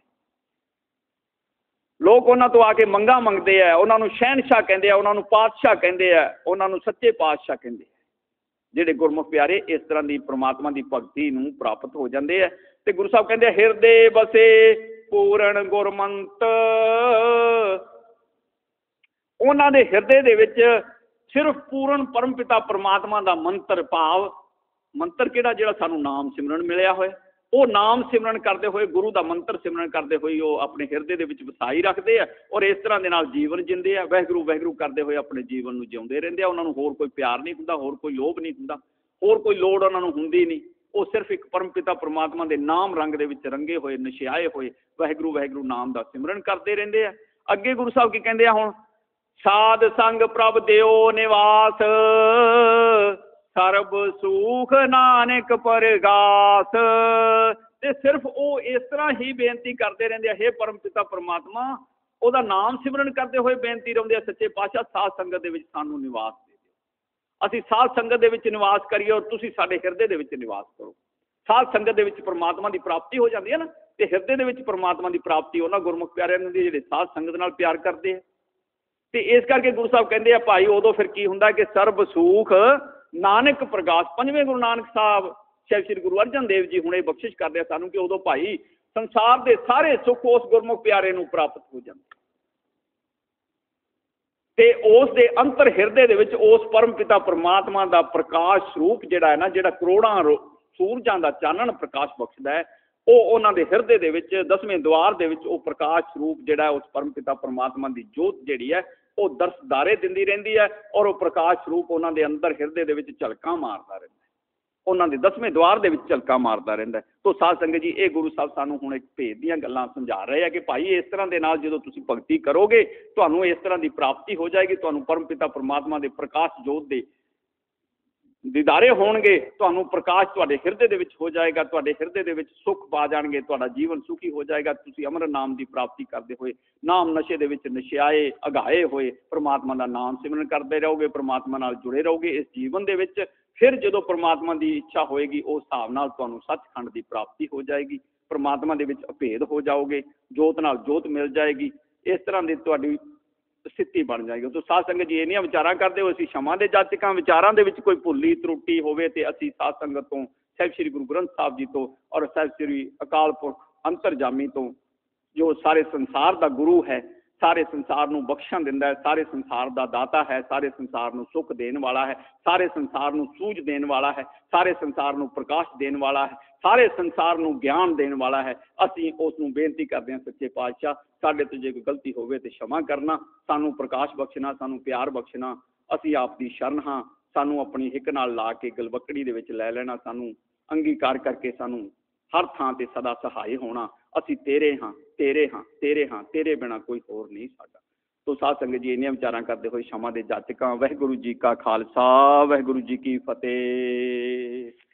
ਲੋਕ ਉਹਨਾਂ ਤੋਂ ਆ ਕੇ ਮੰਗਾਂ ਮੰਗਦੇ ਆ, ਉਹਨਾਂ ਨੂੰ ਸ਼ਹਿਨਸ਼ਾਹ ਕਹਿੰਦੇ ਆ, ਉਹਨਾਂ ਨੂੰ ਪਾਤਸ਼ਾਹ ਕਹਿੰਦੇ ਆ, ਉਹਨਾਂ ਨੂੰ ਸੱਚੇ ਪਾਤਸ਼ਾਹ ਕਹਿੰਦੇ ਆ। ਜਿਹੜੇ ਗੁਰਮੁਖ ਪਿਆਰੇ ਇਸ ਤਰ੍ਹਾਂ ਦੀ ਪ੍ਰਮਾਤਮਾ ਦੀ ਭਗਤੀ ਨੂੰ ਪ੍ਰਾਪਤ ਹੋ ਜਾਂਦੇ ਆ। ਤੇ ਗੁਰੂ ਸਾਹਿਬ ਕਹਿੰਦੇ ਹਿਰਦੇ ਬਸੇ ਪੂਰਨ ਗੁਰਮੰਤ, ਉਹਨਾਂ ਦੇ ਹਿਰਦੇ ਦੇ ਵਿੱਚ ਸਿਰਫ ਪੂਰਨ ਪਰਮ ਪਿਤਾ ਪਰਮਾਤਮਾ ਦਾ ਮੰਤਰ, ਭਾਵ ਮੰਤਰ ਕਿਹੜਾ, ਜਿਹੜਾ ਸਾਨੂੰ ਨਾਮ ਸਿਮਰਨ ਮਿਲਿਆ ਹੋਇਆ, ਉਹ ਨਾਮ ਸਿਮਰਨ ਕਰਦੇ ਹੋਏ, ਗੁਰੂ ਦਾ ਮੰਤਰ ਸਿਮਰਨ ਕਰਦੇ ਹੋਏ ਉਹ ਆਪਣੇ ਹਿਰਦੇ ਦੇ ਵਿੱਚ ਵਸਾਈ ਰੱਖਦੇ ਆ ਔਰ ਇਸ ਤਰ੍ਹਾਂ ਦੇ ਨਾਲ ਜੀਵਨ ਜਿੰਦੇ ਆ। ਵਾਹਿਗੁਰੂ ਵਾਹਿਗੁਰੂ ਕਰਦੇ ਹੋਏ ਆਪਣੇ ਜੀਵਨ ਨੂੰ ਜਿਉਂਦੇ ਰਹਿੰਦੇ ਆ। ਉਹਨਾਂ ਨੂੰ ਹੋਰ ਕੋਈ ਪਿਆਰ ਨਹੀਂ ਹੁੰਦਾ, ਹੋਰ ਕੋਈ ਲੋਭ ਨਹੀਂ ਹੁੰਦਾ, ਹੋਰ ਕੋਈ ਲੋੜ ਉਹਨਾਂ ਨੂੰ ਹੁੰਦੀ ਨਹੀਂ। ਉਹ ਸਿਰਫ ਇੱਕ ਪਰਮ ਪਿਤਾ ਪਰਮਾਤਮਾ ਦੇ ਨਾਮ ਰੰਗ ਦੇ ਵਿੱਚ ਰੰਗੇ ਹੋਏ, ਨਸ਼ਿਆਏ ਹੋਏ ਵਾਹਿਗੁਰੂ ਵਾਹਿਗੁਰੂ ਨਾਮ ਦਾ ਸਿਮਰਨ ਕਰਦੇ ਰਹਿੰਦੇ ਆ। ਅੱਗੇ ਗੁਰੂ ਸਾਹਿਬ ਕੀ ਕਹਿੰਦੇ ਆ ਹੁਣ, ਸਾਧ ਸੰਗ ਪ੍ਰਭ ਦਿਓ ਨਿਵਾਸ, ਸਰਬ ਸੁਖ ਨਾਨਕ ਪਰਗਾਸ। ਤੇ ਸਿਰਫ ਉਹ ਇਸ ਤਰ੍ਹਾਂ ਹੀ ਬੇਨਤੀ ਕਰਦੇ ਰਹਿੰਦੇ ਆ, ਹੇ ਪਰਮ ਪਿਤਾ ਪਰਮਾਤਮਾ, ਉਹਦਾ ਨਾਮ ਸਿਮਰਨ ਕਰਦੇ ਹੋਏ ਬੇਨਤੀ ਰਹਿੰਦੇ ਆ, ਸੱਚੇ ਪਾਤਸ਼ਾਹ ਸਾਧ ਸੰਗਤ ਦੇ ਵਿੱਚ ਸਾਨੂੰ ਨਿਵਾਸ ਦੇ ਦਿਓ। ਅਸੀਂ ਸਾਧ ਸੰਗਤ ਦੇ ਵਿੱਚ ਨਿਵਾਸ ਕਰੀਏ ਔਰ ਤੁਸੀਂ ਸਾਡੇ ਹਿਰਦੇ ਦੇ ਵਿੱਚ ਨਿਵਾਸ ਕਰੋ। ਸਾਧ ਸੰਗਤ ਦੇ ਵਿੱਚ ਪਰਮਾਤਮਾ ਦੀ ਪ੍ਰਾਪਤੀ ਹੋ ਜਾਂਦੀ ਹੈ ਨਾ, ਤੇ ਹਿਰਦੇ ਦੇ ਵਿੱਚ ਪਰਮਾਤਮਾ ਦੀ ਪ੍ਰਾਪਤੀ ਉਹਨਾਂ ਗੁਰਮੁਖ ਪਿਆਰਿਆਂ ਨੂੰ ਜਿਹੜੇ ਸਾਧ ਸੰਗਤ ਨਾਲ ਪਿਆਰ ਕਰਦੇ ਆ। ਤੇ ਇਸ ਕਰਕੇ ਗੁਰੂ ਸਾਹਿਬ ਕਹਿੰਦੇ ਆ ਭਾਈ, ਉਦੋਂ ਫਿਰ ਕੀ ਹੁੰਦਾ ਕਿ ਸਰਬ ਸੁਖ ਨਾਨਕ ਪ੍ਰਗਾਸ। ਪੰਜਵੇਂ ਗੁਰੂ ਨਾਨਕ ਸਾਹਿਬ ਸਾਹਿਬ ਸ੍ਰੀ ਗੁਰੂ ਅਰਜਨ ਦੇਵ ਜੀ ਹੁਣ ਇਹ ਬਖਸ਼ਿਸ਼ ਕਰਦੇ ਆ ਸਾਨੂੰ ਕਿ ਉਦੋਂ ਭਾਈ ਸੰਸਾਰ ਦੇ ਸਾਰੇ ਸੁੱਖ ਉਸ ਗੁਰਮੁਖ ਪਿਆਰੇ ਨੂੰ ਪ੍ਰਾਪਤ ਹੋ ਜਾਂਦੇ ਤੇ ਉਸ ਦੇ ਅੰਤਰ ਹਿਰਦੇ ਦੇ ਵਿੱਚ ਉਸ ਪਰਮ ਪਿਤਾ ਪਰਮਾਤਮਾ ਦਾ ਪ੍ਰਕਾਸ਼ ਸਰੂਪ ਜਿਹੜਾ ਹੈ ਨਾ, ਜਿਹੜਾ ਕਰੋੜਾਂ ਸੂਰਜਾਂ ਦਾ ਚਾਨਣ ਪ੍ਰਕਾਸ਼ ਬਖਸ਼ਦਾ ਹੈ, ਉਹ ਉਹਨਾਂ ਦੇ ਹਿਰਦੇ ਦੇ ਵਿੱਚ ਦਸਵੇਂ ਦੁਆਰ ਦੇ ਵਿੱਚ ਉਹ ਪ੍ਰਕਾਸ਼ ਸਰੂਪ ਜਿਹੜਾ ਉਸ ਪਰਮ ਪਿਤਾ ਪਰਮਾਤਮਾ ਦੀ ਜੋਤ ਜਿਹੜੀ ਹੈ ਉਹ ਦਰਸਦਾਰੇ ਦਿੰਦੀ ਰਹਿੰਦੀ ਹੈ ਔਰ ਉਹ ਪ੍ਰਕਾਸ਼ ਸਰੂਪ ਉਹਨਾਂ ਦੇ ਅੰਦਰ ਹਿਰਦੇ ਦੇ ਵਿੱਚ ਝਲਕਾਂ ਮਾਰਦਾ ਰਹਿੰਦਾ, ਉਹਨਾਂ ਦੇ ਦਸਵੇਂ ਦੁਆਰ ਦੇ ਵਿੱਚ ਝਲਕਾਂ ਮਾਰਦਾ ਰਹਿੰਦਾ। ਤੋ ਸਾਧ ਸੰਗਤ ਜੀ, ਇਹ ਗੁਰੂ ਸਾਹਿਬ ਸਾਨੂੰ ਹੁਣ ਇੱਕ ਭੇਦ ਦੀਆਂ ਗੱਲਾਂ ਸਮਝਾ ਰਹੇ ਆ ਕਿ ਭਾਈ ਇਸ ਤਰ੍ਹਾਂ ਦੇ ਨਾਲ ਜਦੋਂ ਤੁਸੀਂ ਭਗਤੀ ਕਰੋਗੇ ਤੁਹਾਨੂੰ ਇਸ ਤਰ੍ਹਾਂ ਦੀ ਪ੍ਰਾਪਤੀ ਹੋ ਜਾਏਗੀ, ਤੁਹਾਨੂੰ ਪਰਮ ਪਿਤਾ ਪਰਮਾਤਮਾ ਦੇ ਪ੍ਰਕਾਸ਼ ਜੋਤ ਦੇ ਦੀਦਾਰੇ ਹੋਣਗੇ, ਤੁਹਾਨੂੰ ਪ੍ਰਕਾਸ਼ ਤੁਹਾਡੇ ਹਿਰਦੇ ਦੇ ਵਿੱਚ ਹੋ ਜਾਏਗਾ, ਤੁਹਾਡੇ ਹਿਰਦੇ ਦੇ ਵਿੱਚ ਸੁੱਖ ਪਾ ਜਾਣਗੇ, ਤੁਹਾਡਾ ਜੀਵਨ ਸੁਖੀ ਹੋ ਜਾਏਗਾ। ਤੁਸੀਂ ਅੰਮ੍ਰਿਤ ਨਾਮ ਦੀ ਪ੍ਰਾਪਤੀ ਕਰਦੇ ਹੋਏ ਨਾਮ ਨਸ਼ੇ ਦੇ ਵਿੱਚ ਨਸ਼ਿਆਏ ਅਗਾਏ ਹੋਏ ਪਰਮਾਤਮਾ ਦਾ ਨਾਮ ਸਿਮਰਨ ਕਰਦੇ ਰਹੋਗੇ, ਪਰਮਾਤਮਾ ਨਾਲ ਜੁੜੇ ਰਹੋਗੇ ਇਸ ਜੀਵਨ ਦੇ ਵਿੱਚ। ਫਿਰ ਜਦੋਂ ਪਰਮਾਤਮਾ ਦੀ ਇੱਛਾ ਹੋਏਗੀ ਉਸ ਹਿਸਾਬ ਨਾਲ ਤੁਹਾਨੂੰ ਸੱਚਖੰਡ ਦੀ ਪ੍ਰਾਪਤੀ ਹੋ ਜਾਏਗੀ, ਪਰਮਾਤਮਾ ਦੇ ਵਿੱਚ ਅਭੇਦ ਹੋ ਜਾਓਗੇ, ਜੋਤ ਨਾਲ ਜੋਤ ਮਿਲ ਜਾਏਗੀ। ਇਸ ਤਰ੍ਹਾਂ ਦੀ ਤੁਹਾਡੀ ਸਥਿਤੀ ਬਣ ਜਾਏਗੀ। ਤੋ ਸਾਧ ਸੰਗਤ ਜੀ ਇੰਨੀਆਂ ਵਿਚਾਰਾਂ ਕਰਦੇ ਹੋ, ਅਸੀਂ ਸ਼ਮਾ ਦੇ ਜਾਚਕਾਂ, ਵਿਚਾਰਾਂ ਦੇ ਵਿੱਚ ਕੋਈ ਭੁੱਲੀ ਤਰੁੱਟੀ ਹੋਵੇ ਤੇ ਅਸੀਂ ਸਾਧ ਸੰਗਤ ਤੋਂ, ਸਾਹਿਬ ਸ੍ਰੀ ਗੁਰੂ ਗ੍ਰੰਥ ਸਾਹਿਬ ਜੀ ਤੋਂ ਔਰ ਸਾਹਿਬ ਸ੍ਰੀ ਅਕਾਲ ਪੁਰਖ ਅੰਤਰਜਾਮੀ ਤੋਂ, ਜੋ ਸਾਰੇ ਸੰਸਾਰ ਦਾ ਗੁਰੂ ਹੈ, ਸਾਰੇ ਸੰਸਾਰ ਨੂੰ ਬਖਸ਼ਣ ਦਿੰਦਾ ਹੈ, ਸਾਰੇ ਸੰਸਾਰ ਦਾ ਦਾਤਾ ਹੈ, ਸਾਰੇ ਸੰਸਾਰ ਨੂੰ ਸੁੱਖ ਦੇਣ ਵਾਲਾ ਹੈ, ਸਾਰੇ ਸੰਸਾਰ ਨੂੰ ਸੂਝ ਦੇਣ ਵਾਲਾ ਹੈ, ਸਾਰੇ ਸੰਸਾਰ ਨੂੰ ਪ੍ਰਕਾਸ਼ ਦੇਣ ਵਾਲਾ ਹੈ, ਸਾਰੇ ਸੰਸਾਰ ਨੂੰ ਗਿਆਨ ਦੇਣ ਵਾਲਾ ਹੈ। ਅਸੀਂ ਉਸ ਨੂੰ ਬੇਨਤੀ ਕਰਦੇ ਹਾਂ, ਸੱਚੇ ਪਾਤਸ਼ਾਹ ਸਾਡੇ ਤੋਂ ਜੇ ਕੋਈ ਗਲਤੀ ਹੋਵੇ ਤੇ क्षमा ਕਰਨਾ, ਸਾਨੂੰ ਪ੍ਰਕਾਸ਼ ਬਖਸ਼ਣਾ, ਸਾਨੂੰ ਪਿਆਰ ਬਖਸ਼ਣਾ। ਅਸੀਂ ਆਪ ਦੀ ਸ਼ਰਨ ਹਾਂ, ਸਾਨੂੰ ਆਪਣੀ ਹਿੱਕ ਨਾਲ ਲਾ ਕੇ ਗਲਵੱਕੜੀ ਦੇ ਵਿੱਚ ਲੈ ਲੈਣਾ, ਸਾਨੂੰ ਅੰਗੀਕਾਰ ਕਰਕੇ ਸਾਨੂੰ ਹਰ ਥਾਂ ਤੇ ਸਦਾ ਸਹਾਈ ਹੋਣਾ। ਅਸੀਂ ਤੇਰੇ ਹਾਂ, ਤੇਰੇ ਹਾਂ, ਤੇਰੇ ਹਾਂ, ਤੇਰੇ ਬਿਨਾ ਕੋਈ ਹੋਰ ਨਹੀਂ ਸਾਡਾ। ਤੋ ਸਾਧ ਸੰਗਤ ਜੀ ਇੰਨੀਆਂ ਵਿਚਾਰਾਂ ਕਰਦੇ ਹੋਏ ਸ਼ਮਾ ਦੇ ਜਾਚਕਾਂ। ਵਾਹਿਗੁਰੂ ਜੀ ਕਾ ਖਾਲਸਾ, ਵਾਹਿਗੁਰੂ ਜੀ ਕੀ ਫਤਿਹ।